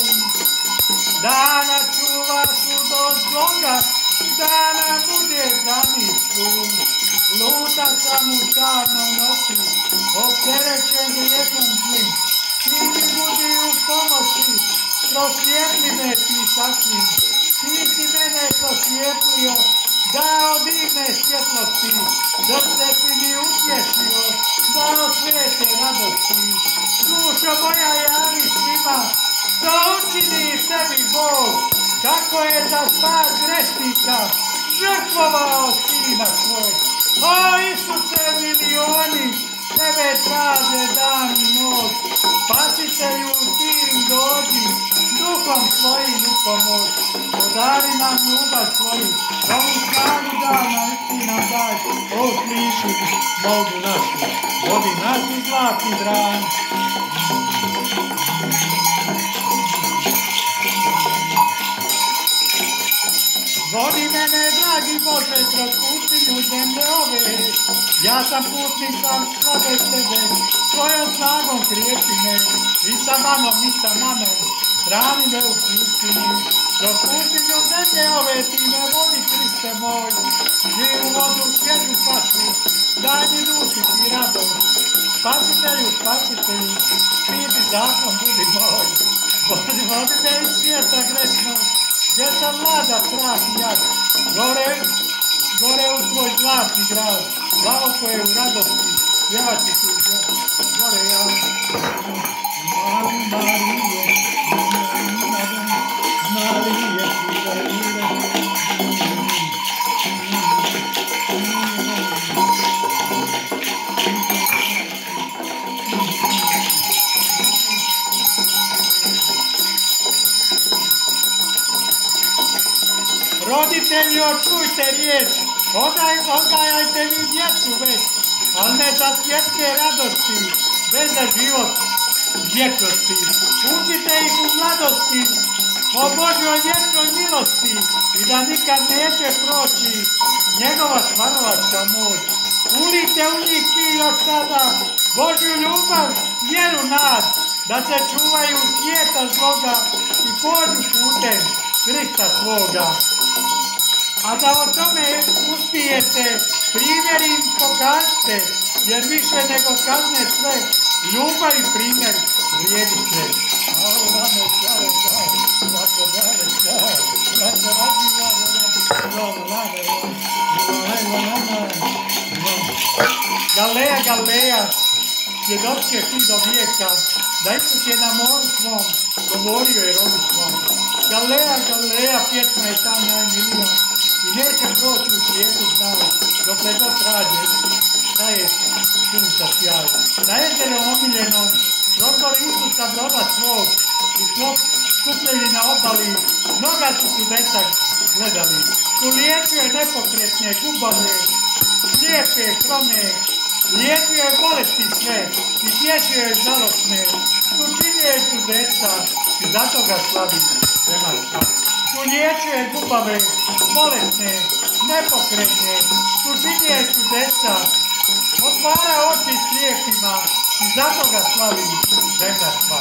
[SPEAKER 1] da nas čuvaš u doć Boga, da nam bude granicu. Luta sam u tamnoj noći, opterećen grijehom zlim, ti mi budi u pomoći, prosvijetli me ti sasvim. Ti si mene prosvjetlio, dao divne svjetlosti, srce si mi utješio, dao svete radosti. Dušo moja javi svima, što učini tebi Bog, kako je za spas grešnika žrtvovao sina svog. O Isuse, milioni tebe traže dan i noć, Spasitelju tim dođi, Duhom svojim u pomoć. Podari nam ljubav svoju, ovu snagu dana i ti nam daj, osliši molbu našu, vodi nas u zlatni dran. Vodi mene, dragi Bože, kroz pustinju zemlje ove, ja sam putnik, sam slabe tebe, svojom snagom kriječi me, i sa manom, i sa manom, hrani me u pustinju. Kroz pustinju zemlje ove ti me vodi, Kriste moj, živu vodu, svježu pašu, daj mi duši ti radost. Spasitelju, spasitelju, piti zakon, budi moj, vodi, vodi me iz svijeta grešnog, gdje sam mlada, strah i jad, gore, gore u tvoj zlatni grad, glavo koje u radosti, pjevati ti, gore ja, Mali Marije, Marije, Marije, roditelji, čujte riječ, odgajajte mi djecu već, ali ne za svjetske radosti, već za život vječnosti. Učite ih u mladosti, o Božjoj vječnoj milosti i da nikad neće proći njegova stvaralačka moć. Ulite u njih ti još sada Božju ljubav, vjeru, nad, da se čuvaju svijeta zloga i pođu putem Krista svoga. A da o tome uspijete, primjer im pokažite, jer više nego kazne sve, ljubav i primjer vrijedite. Galeja, Galeja, svjedok će ti do vijeka, da Isus je na moru svom govorio je rodu svom. Galeja, Galeja, pjesma je ta najmilija i neće proći u svijetu znao, dokle god trađe, da je sunca sjaj. Na jezeru omiljenom, prozor Isusa broda svog i svog skupljeni na obali, mnoga su čudesa gledali. Tu liječio je nepokretne, gubave, slijepe, krome, liječio je bolesti sve i tješio je žalostne. Tu činio je čudesa i zato ga slavi Zemaljska. Tu liječio je gubave, bolesne, nepokretne, tu činio je čudesa, otvara oči slijepima i zato ga slavi zemlja sva.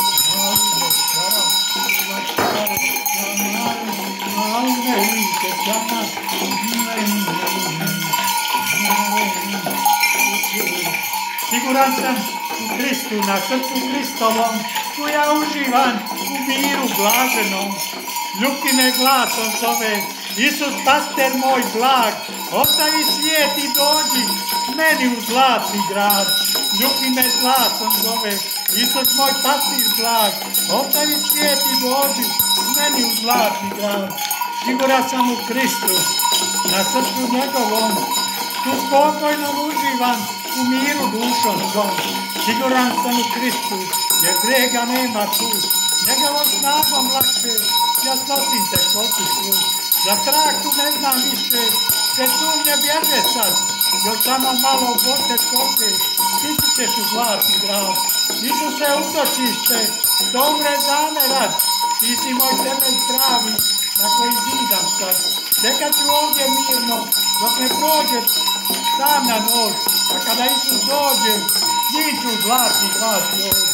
[SPEAKER 1] Siguran sam u Kristu, na srcu Kristovom, tu ja uživam u miru blaženom. Ljubkine glasom zove, Isus paster moj blag, ostavi svijet i dođi meni u zlatni grad. Ljubkine glasom zove, Isus moj pastir blag, ostavi svijet i dođi meni u zlatni grad. Siguran sam u Kristu, na srcu njegovom, tu spokojno uživam u miru dušom svom. Siguran sam u Kristu, jer grega nema tu, njegovom snagom lakše, ja nosim te kotu svu. Za strah tu ne znam više, te sumnje bježe sad, još samo malo bote kote, ti ćeš u zlatni grad. Isuse, utočište, to umre za me rad, ti si moj temelj pravi, na koji zidam sad. Čekat ću ovdje mirno, dok ne prođe tamna noć, a kada Isus dođe, njih ću zlatni grad svoj.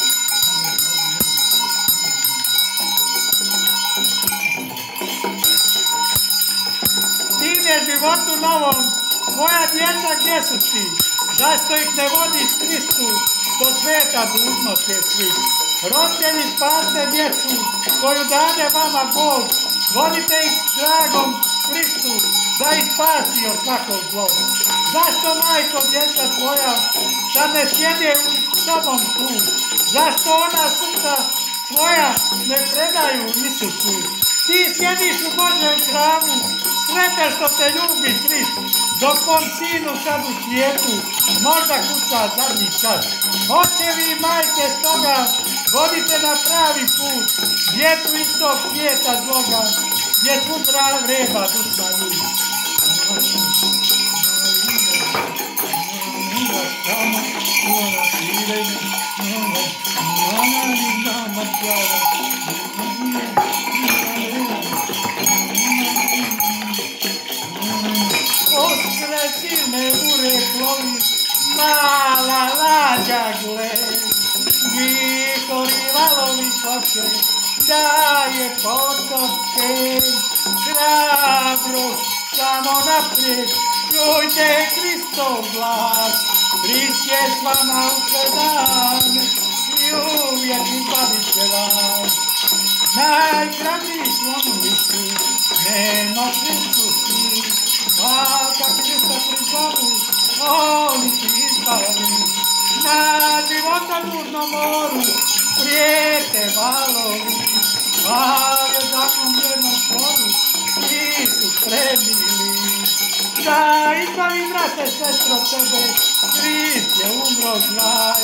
[SPEAKER 1] Tim je životu novom, tvoja djeca gdje su ti? Zašto ih ne vodiš Kristu, to sveta dužnost je svi. Roditelji spasne djecu, koju dade vama Bog, vodite ih dragom Kristu, da ih spasi od svakog zlog. Zašto, majko, djeca tvoja, da ne sjede u tobom tu? Zašto ona srca tvoja ne predaju Isusu? Ti sjediš u Božjem hramu, sretan što te ljubi Krist, dok on sinu sad u svijetu, možda kuca zadnji čas. Očevi i majke stoga, vodite na pravi put, djecu iz tog svijeta zloga, gdje sutra vreba duša ljudi. Ostre silne ure plovi, mala lađa gled, vihori valovi koče, da je potopen, hrabro, samo naprijed, čujte Kristov glas, Krist je s vama u sve dane i uvijek izbavit će vas. Najdražiji slonuli su, nema Kristu svi, a kad Krista prizovu, oni ti izbavi. Na životodurnom moru prijete valovi, ali je zakon jednom sporu, Isus premili. Da izbavi, brate, sestro, tebe, Krist je umro znaj.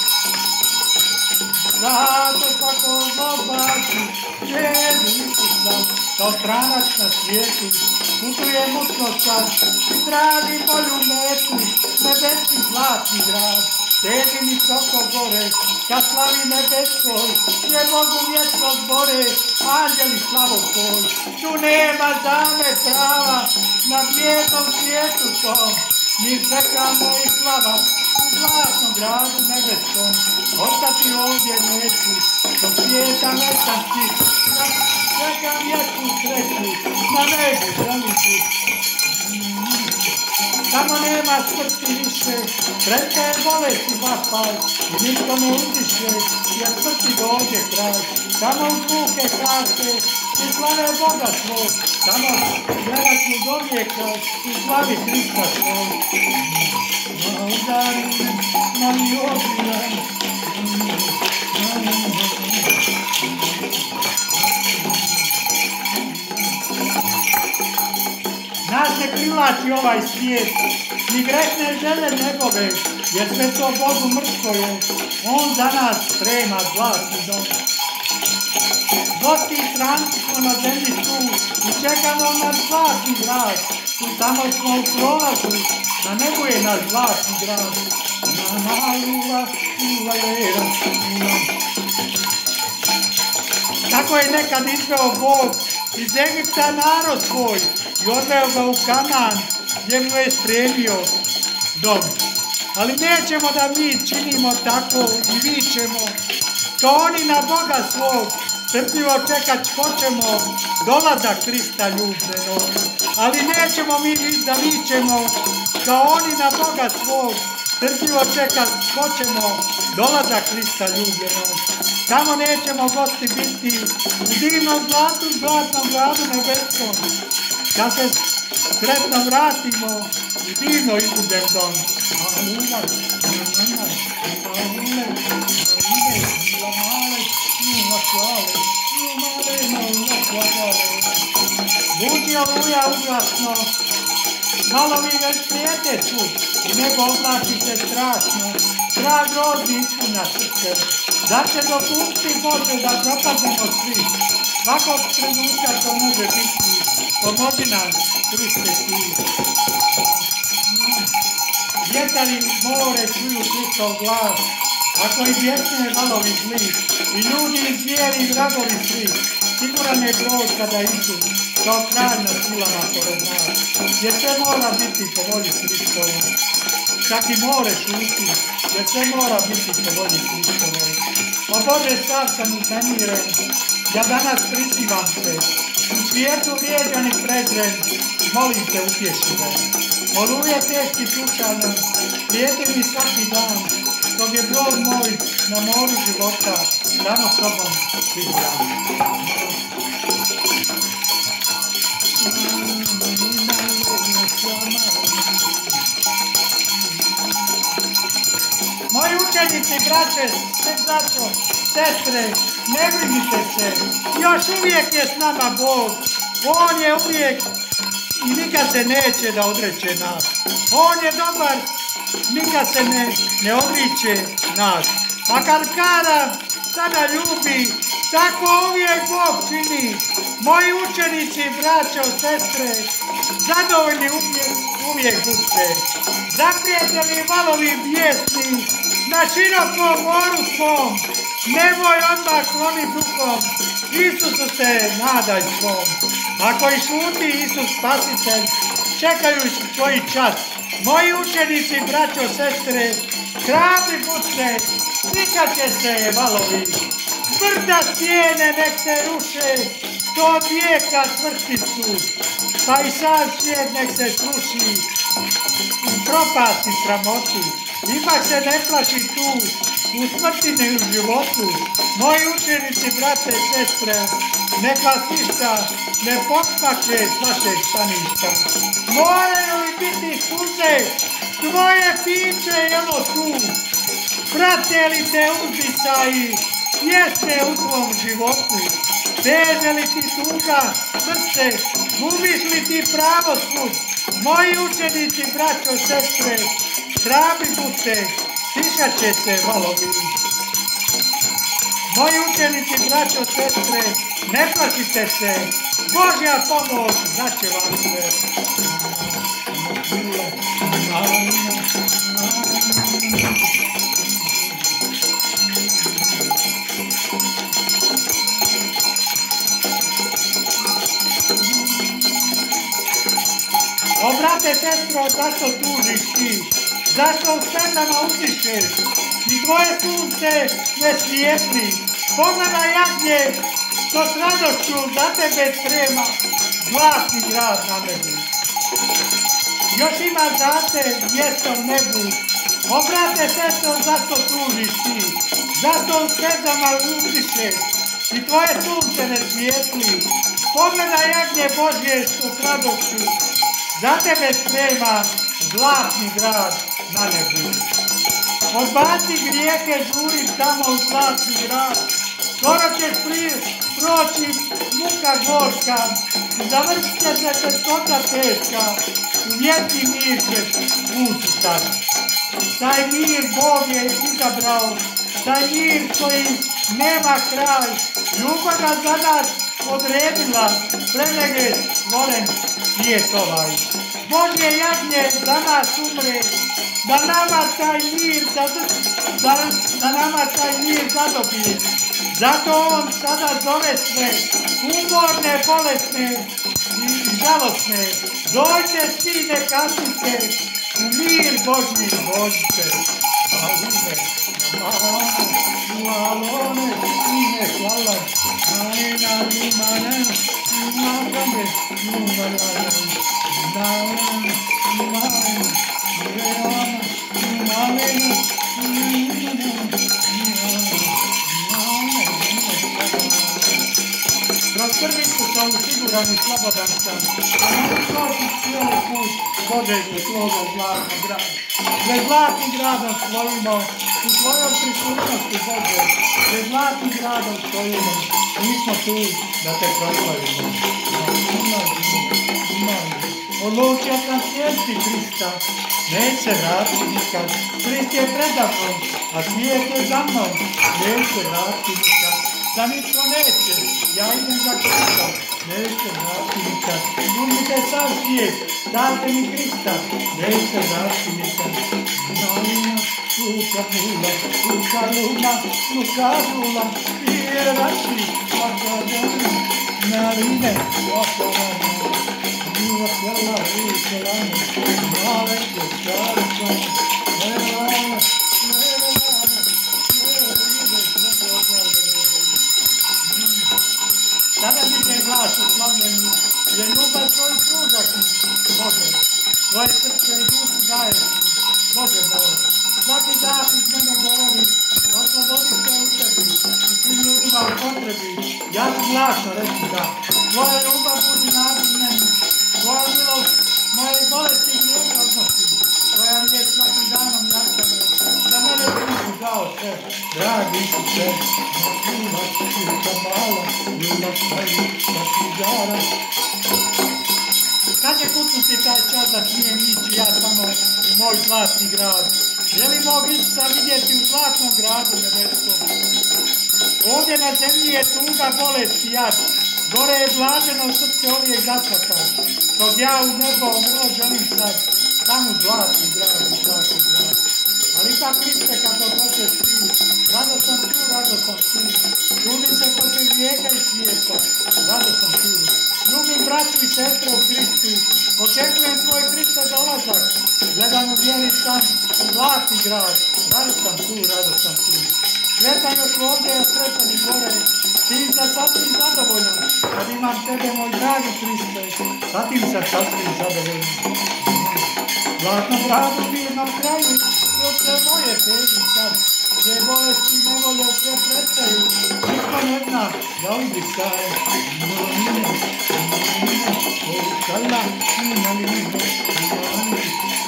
[SPEAKER 1] Zato svako zlobači, jedu Isusa, kao stranac na svijetu, putuje mutno sad i traži bolju metu, nebeski zlatni grad, teži mi soko gore, ka slavi nebeskoj, gdje Bogu vječno zbore, anđeli slavokoj. Tu nema dame prava, na bijednom svijetu tom, mi čekamo i slava, u zlatnom gradu nebeskom. Ostati ovdje neću, do svijeta nestanci, čekam vječnu sreću, na nebu želiti. Tamo nema smrti više, sreća je bolesti vapaj, i niko ne udiše, jer smrti dođe kraj. Tamo u zvuke karte, i slave Boga svog, tamo gledat ću do vijeka, i slavi Hrista svog. Ma udari, ma mi obilan, nas ne privlači ovaj svijet, ni grešne želje njegove, jer sve to Bogu mrtvo je, on za nas sprema zlatni dom. Gosti i stranci smo na zemlji tu, i čekamo na zlatni grad, tu tamo smo u prolazu, na nebu je naš zlatni grad. Na malula, ula lera, ula. Tako je nekad izveo Bog iz Egipta narod svoj, i odveo ga u Kanaan, gdje mu je spremio dom. Ali nećemo da mi činimo tako i vičemo, kao oni na Boga svog, strpljivo čekat hoćemo dolazak Krista ljubljenog. Ali nećemo mi da vičemo, kao oni na Boga svog, strpljivo čekat hoćemo dolazak Krista ljubljenog. Tamo nećemo gosti biti u divnom zlatu, zlatnom gradu nebeskom. Kad se sretno vratimo i divno izgubem dom. Buđi oluja užasno, valovi već prijete su i nebo oblači se strašno. Strah grozni ispunja srce, da će dopustiti Bože da propadnemo svi. Svakog trenutka to može biti, pomozi nam, Hriste ti. Vjetar i more čuju Hristov glas, ako i vječne valovi zli, i ljudi i zvijeri i vragovi svi, siguran je brod kada idu, kao kralj na silama pored nas, jer sve mora biti po volji Hristovom. Čak i more šuti, jer sve mora biti po volji Hristovoj. O Bože, sav sam uznemiren, ja danas prizivam te, u svijetu vrijeđan i prezren, molim te utješi me. Oluje teški pušana, prijeti mi svaki dan, dok je brod moj na moru života, samo s tobom siguran. Moji učenici, braće, sve braćo, sestre, ne brinite se, još uvijek je s nama Bog, on je uvijek i nikad se neće da odreće nas. On je dobar, nikad se ne, ne odriče nas. A kad kara sada ljubi, tako uvijek Bog čini. Moji učenici, braćo, sestre, zadovoljni uvijek, uvijek budite. Zaprijete valovi bijesni na širokom moru svom, nemoj odmah kloni duhom, Isusu se nadaj svom. Ako i šuti Isus Spasitelj, čekajući svoj čas, moji učenici, braćo, sestre, hrabri budite, nikad će se valovi. Brda stijene nek se ruše, to od vijeka smrti su, pa i sam svijet nek se sruši, u propasti sramotu. Ipak se ne plaši tu, u smrti ne u životu. Moji učenici, brate, sestre, nek vas ništa ne potpače s vašeg staništa. Moraju li biti suze, tvoje piće je ono tu. Prate li te uzdisaji, jeste u tvom životu. Teže li ti tuga, srce, gubiš li ti pravo svud. Moji učenici, braćo, sestre, hrabri budite, stišat će se valovi. Moji učenici, braćo, sestre, ne plašite se, Božja pomoć daće vam se. O brate, sestro, zašto tužiš ti? Zašto u stendama utišeš? I tvoje sunce ne svijetli. Pogledaj jagnje, što s radošću za tebe sprema zlatni grad na nebu. Još ima za te mjesto u nebu. O brate, sestro, zašto tužiš ti? Zašto u stendama utišeš? I tvoje sunce ne svijetli. Pogledaj jagnje Božje, što s radošću za tebe sprema zlatni grad na nebu. Odbaci grijehe, žuri tamo u zlatni grad. Skoro ćeš proći muka gorka i završit će se teškoća teška. U vječni mir ćeš ući tad. Taj mir Bog je izabrao, taj mir koji nema kraj. Ljubav ga za nas odredila, prelege volen svijet ovaj. Božje jagnje za nas umre, da nama taj mir, da, da nama taj mir zadobije. Zato on sada zove sve, umorne, bolesne i žalostne. Dođe svi, ne kasnite, u mir Božji dođite. Aline, Alone, Alone, ime hvala, Alina, Limanen, Imagane, Imagane, Daon, Imanen, Ireona, Imanen, kroz krvicu sam siguran i slobodan sam, a mogu proći cijeli put Božeg svoga zlatnog grada. Pred zlatnim gradom stojimo, u tvojom prisutnosti Bože, pred zlatnim gradom stojimo, mi smo tu da te proslavimo. Odlučio sam slijediti Krista, neće vratiti nikad. Krist je predavnom, a svijet je za mnom, neće vratiti nikad. Da nitko neće, ja idem za Krista, neće vratiti nikad. Uzmite sav svijet, dajte mi Krista, neće vratiti nikad. Nalina, luka nula, luka luna, luka nula, vjerači, akadana, narine, akadana. Ljubav sjela, uselana, male dječarca, nevana, nevana, sada diže glas u slavljenju, jer ljubav svoju pružaš mi, Bože. Tvoje srce i dušu daješ mi, Bože moj. Svaki dah iz mene govori, oslobodi se u tebi i svim ljudima u potrebi. Ja ću glasno reći da. Tvoja ljubav budi nadu meni, tvoja milost moje bolesti i grijehe odnosi. Tvoja riječ svakim danom jača me, za mene ti dao sve. Dragi Isuse, ljubav čirka mala, ljubav staji na knjižara. Kad je kucnuti taj čas da smijem ići ja tamo u moj zlatni grad? Želim mog Isusa vidjeti u zlatnom gradu nebeskom. Ovdje na zemlji je tuga, bolest i jad. Gore je blaženo srce ovijek zasvata. Tog ja u nebo vrlo želim sad, tamo zlatni grad, zlatni grad. Ali ipak Kriste, kako hoćeš ti, rado sam tu, rado sam tu. Trudim se protiv grijeha i svijeta, rado sam tu. Ljubim braću i sestre u Kristu, očekujem tvoj Kriste dolazak. Gledam u vjeri sam u zlatni grad, rado sam tu, rado sam tu. Sretan još ovdje, ja sretan i gore, tim sam sasvim zadovoljan, kad imam tebe, moj dragi Kriste, zatim sam sasvim zadovoljan. Zlatnom gradu mirnom kraju, srce moje teži sad, gdje bolesti i nevolje sve prestaju, niko ne zna da udisaj. Nalina, nalina, orukala, nalina, nalina,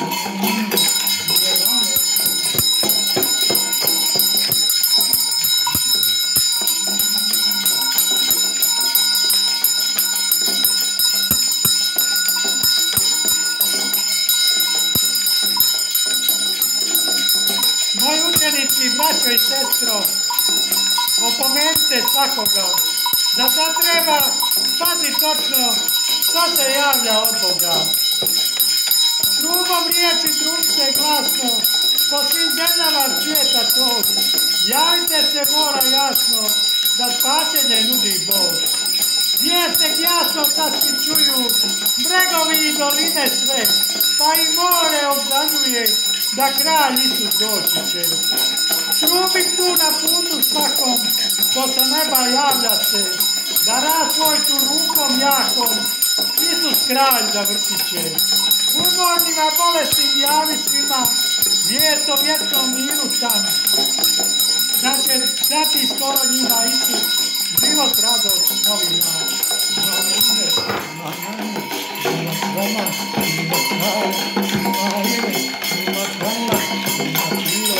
[SPEAKER 1] moji učenici, braćo i sestro, opomenite svakoga da sad treba pazi točno šta se javlja od Boga. Trubom riječi trubite glasno tog. Javite se, mora jasno, da spasenje nudi Bog. Vijeste jasno sad svi čuju, bregovi i doline sve, pa i more obznanjuje da kralj Isus doći će. Trubi tu na putu svakom, ko sa neba javlja se, da razvoj tu rukom jakom, Isus kralj završit će. Umornima bolestim javi svima, vijest o vječnom miru tam, da će dati skoro njima Isus, život, radost, novi dan. Marine, Marine, ima svoma, ima snala, Marine, ima hvala, ima čilo,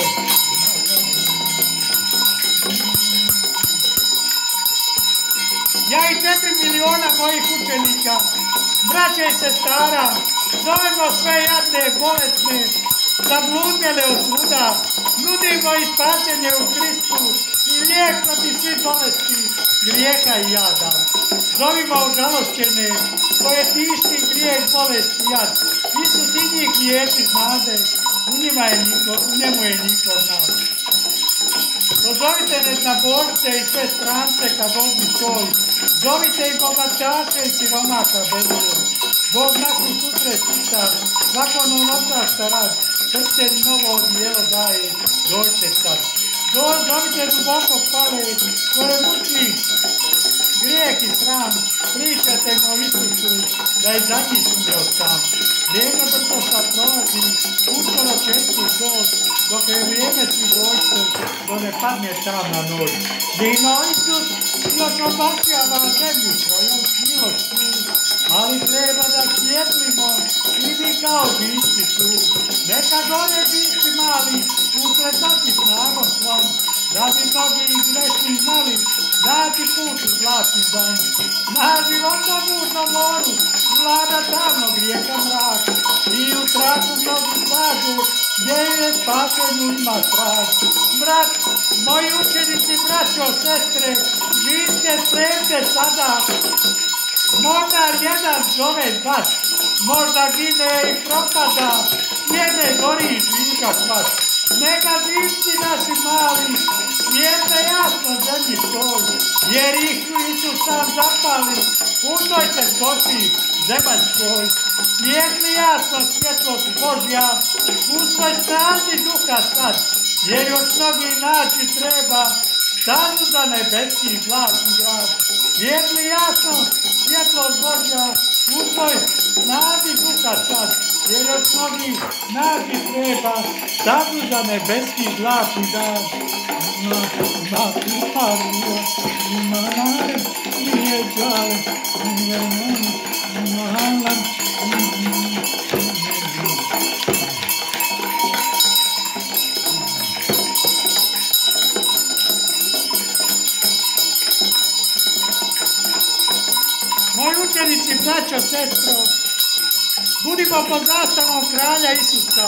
[SPEAKER 1] ja i četiri miliona mojih učenika, braća i sestara, zovemo sve jadne, bolesne, zabludnjele od svuda, nudimo i spasenje u Hristu i lijek protiv svih bolesti, grijeha i jada. Zovimo ožalošćene, koje tišti grijeh, bolest i jad. Isus i njih liječi znade, u njima je njihov, u njemu je njihov nas. Pozovite neznabošce i sve strance kad ovdje stoji. Zovite i bogataše i siromaha bezbroj. Bog našu sutre sisa, svako nam oprašta rad, prsten novo odijelo daje, dojte sad. Zovite duboko pale, koje muči grijeh i sram, pričate o Isusu, da je za njih umro sam. Vrijeme brzo sad prolazi, uskoro će Isus doći, dok je vrijeme svi dojte, do ne padne tamna noć. Vino Isus još obasjava zemlju svojom milošću, ali treba da svijetlimo i mi kao bišći tu. Neka gore bišći mali, usred noći snagom svom, da bi mnogi i grešni znali, naći put u zlatni dom. Na životom burnom moru vlada tamno grijeha mrak, i u traku mnogi traže, gdje je spasenju ima strah. Brat, moji učenici, braćo, sestre, živite, spremte sada, možda jedan zove baš, možda gine i propada, jedne gori i živka svaš. Neka živci naši mali, svijetle jasno zemlji stoji, jer ih Isus sam zapali, udojte skoči zemalj svoj. Svijetli jasno svjetlost Božja, u svoj snazi duha sad, jer još mnogi naći treba, stazu za nebeski zlatni grad. Svijetli jasno svjetlost Božja, u svoj snazi duha sad, jer još mnogi naći treba, stazu za nebeski zlatni grad. Ma, ma, Maria, ma, nare, nije džale, nije mene, malam, moji učenici, braćo, sestro, budimo pod zastavom kralja Isusa.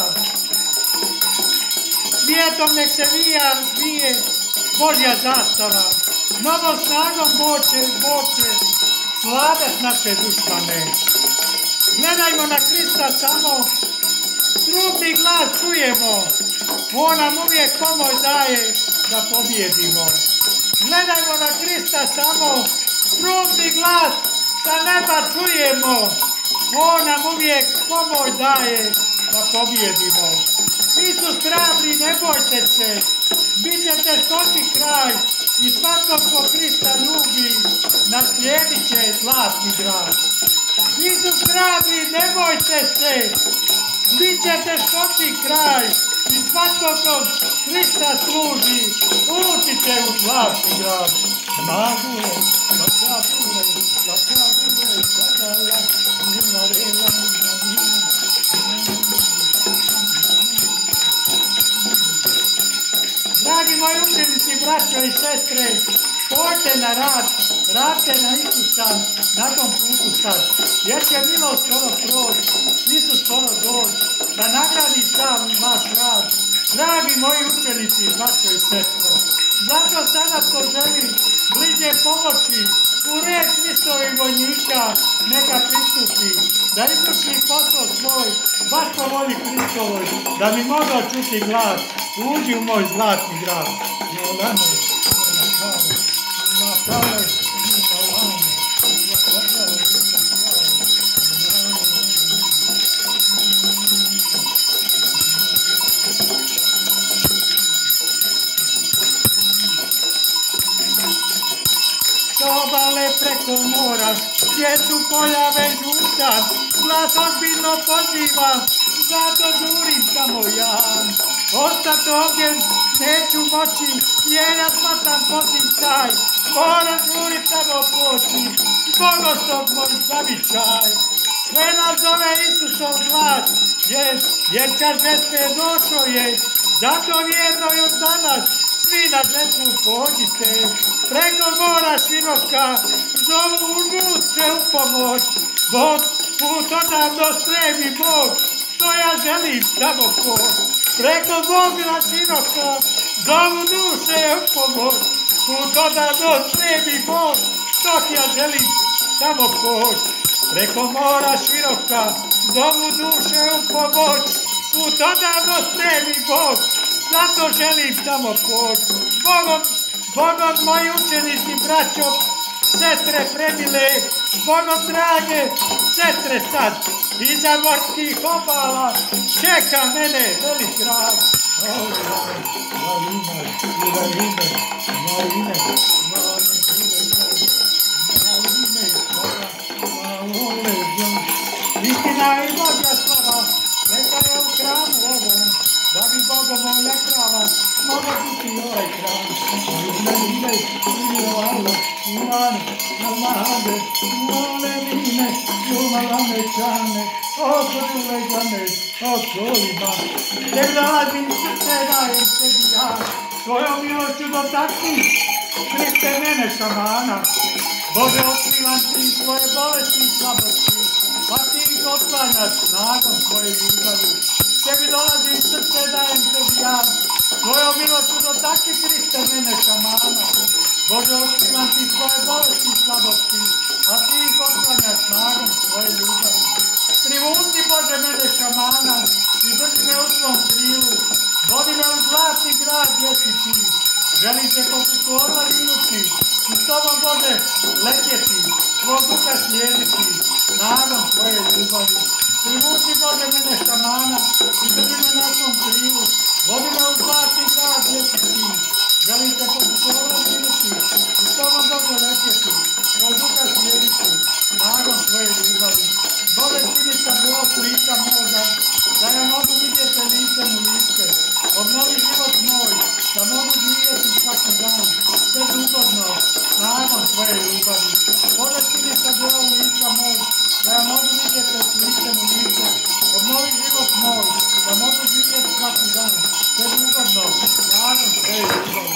[SPEAKER 1] Svijetom nek se vija, vije Božja zastava. Novom snagom boće, boće, sladat naše dušmane. Gledajmo na Krista samo, trubni glas čujemo, on nam uvijek pomoć daje da pobjedimo. Gledajmo na Krista samo, trubni glas sa neba čujemo, on nam uvijek pomoć daje da pobjedimo. Isus hrabri, ne bojte se, bit ćete skoči kraj i svatko ko Krista ljubi, naslijedit će zlatni grad. Isus hrabri, ne bojte se, bit ćete skoči kraj i svatko ko Krista služi, ući će u zlatni grad. Magure, lakadure, lakadure, lakadure, milarela, milarela. Dragi moji učenici, braćo i sestre, pojte na rad, radite na Isusa na tom putu sad, jer će milost skoro proći, Isus skoro doći, da nagradi sam vaš rad. Dragi moji učenici, braćo i sestro, zato sada ko želi bliže pomoći, u red Hristovih vojnika neka pristupi, da izvrši posao svoj, baš po volji Hristovoj, da bi mogao čuti glas uđi u moj zlatni grad. Jolane, Jolane, Natale, Jolane, obale preko mora, gdje su pojave žuta, glas ozbiljno poziva, zato žurim samo ja. Ostat ovdje neću moći, jer ja shvatam poziv taj, moram žurit tamo poći, bogostog moj zavičaj. Sve nas zove Isusov glas, jer, jer čas žetve došao je, zato vjerno i od danas, svi na žetvu pođite, preko mora široka, zovu u žutče u pomoć. Bog put odavno strebi Bog, što ja želim tamo poć. Preko Boga široka, zovu duše u pomoć. Put odavno strebi Bog, što ja želim tamo poć. Preko mora široka, zovu duše u pomoć. Put odavno strebi Bog, zato želim tamo poć. Bogom, Bogom moji učenici, braćo, sestre premile, Bogom drage, sestre sad, iza morskih obala, čeka mene velik grad. Istina i Božja slava, neka je u hramu ovom, da bi Boga moja krava mogla biti ovaj hram. Ime, ime, ime, Allah, imane, namade, mole vine, ljumalane čane, oko ulegane, oko ima. Tek dolazim srce, dajem sebi ja, svojom milošću dotakni, Hriste mene šamana. Bože, otkrivam ti svoje bolesti i slabosti, pa ti ih otklanjaš snagom svoje ljubavi. Tebi dolazim srce, dajem tebi ja, svojom milošću dotakni, Hriste mene šamana. Bože, otkrivam ti svoje bolesti i slabosti, a ti ih otklanjaš snagom svoje ljubavi. Privuci, Bože, mene šamana i drži me u svom krilu, vodi me u zlatni grad gdje si ti. Želim se poput orla vinuti i s tobom, Bože, letjeti, svog duha slijediti, snagom svoje ljubavi. Privuci, Bože, mene šamana i drži me na svom krilu, vodi me u zlatni grad gdje si ti. Želim se poput orla vinuti i s tobom, Bože, letjeti, svog duha slijediti, snagom svoje ljubavi. Bože, čini sam Bog lica moga, da ja mogu vidjeti licem u lice. Obnovi život moj, da mogu živjeti svaki dan, sve ugodno, snagom svoje ljubavi. Bože, čini sam Bog lica moj, da ja mogu vidjeti licem u lice. Obnovi život moj, da mogu živjeti svaki dan, sve ugodno, snagom svoje ljubavi.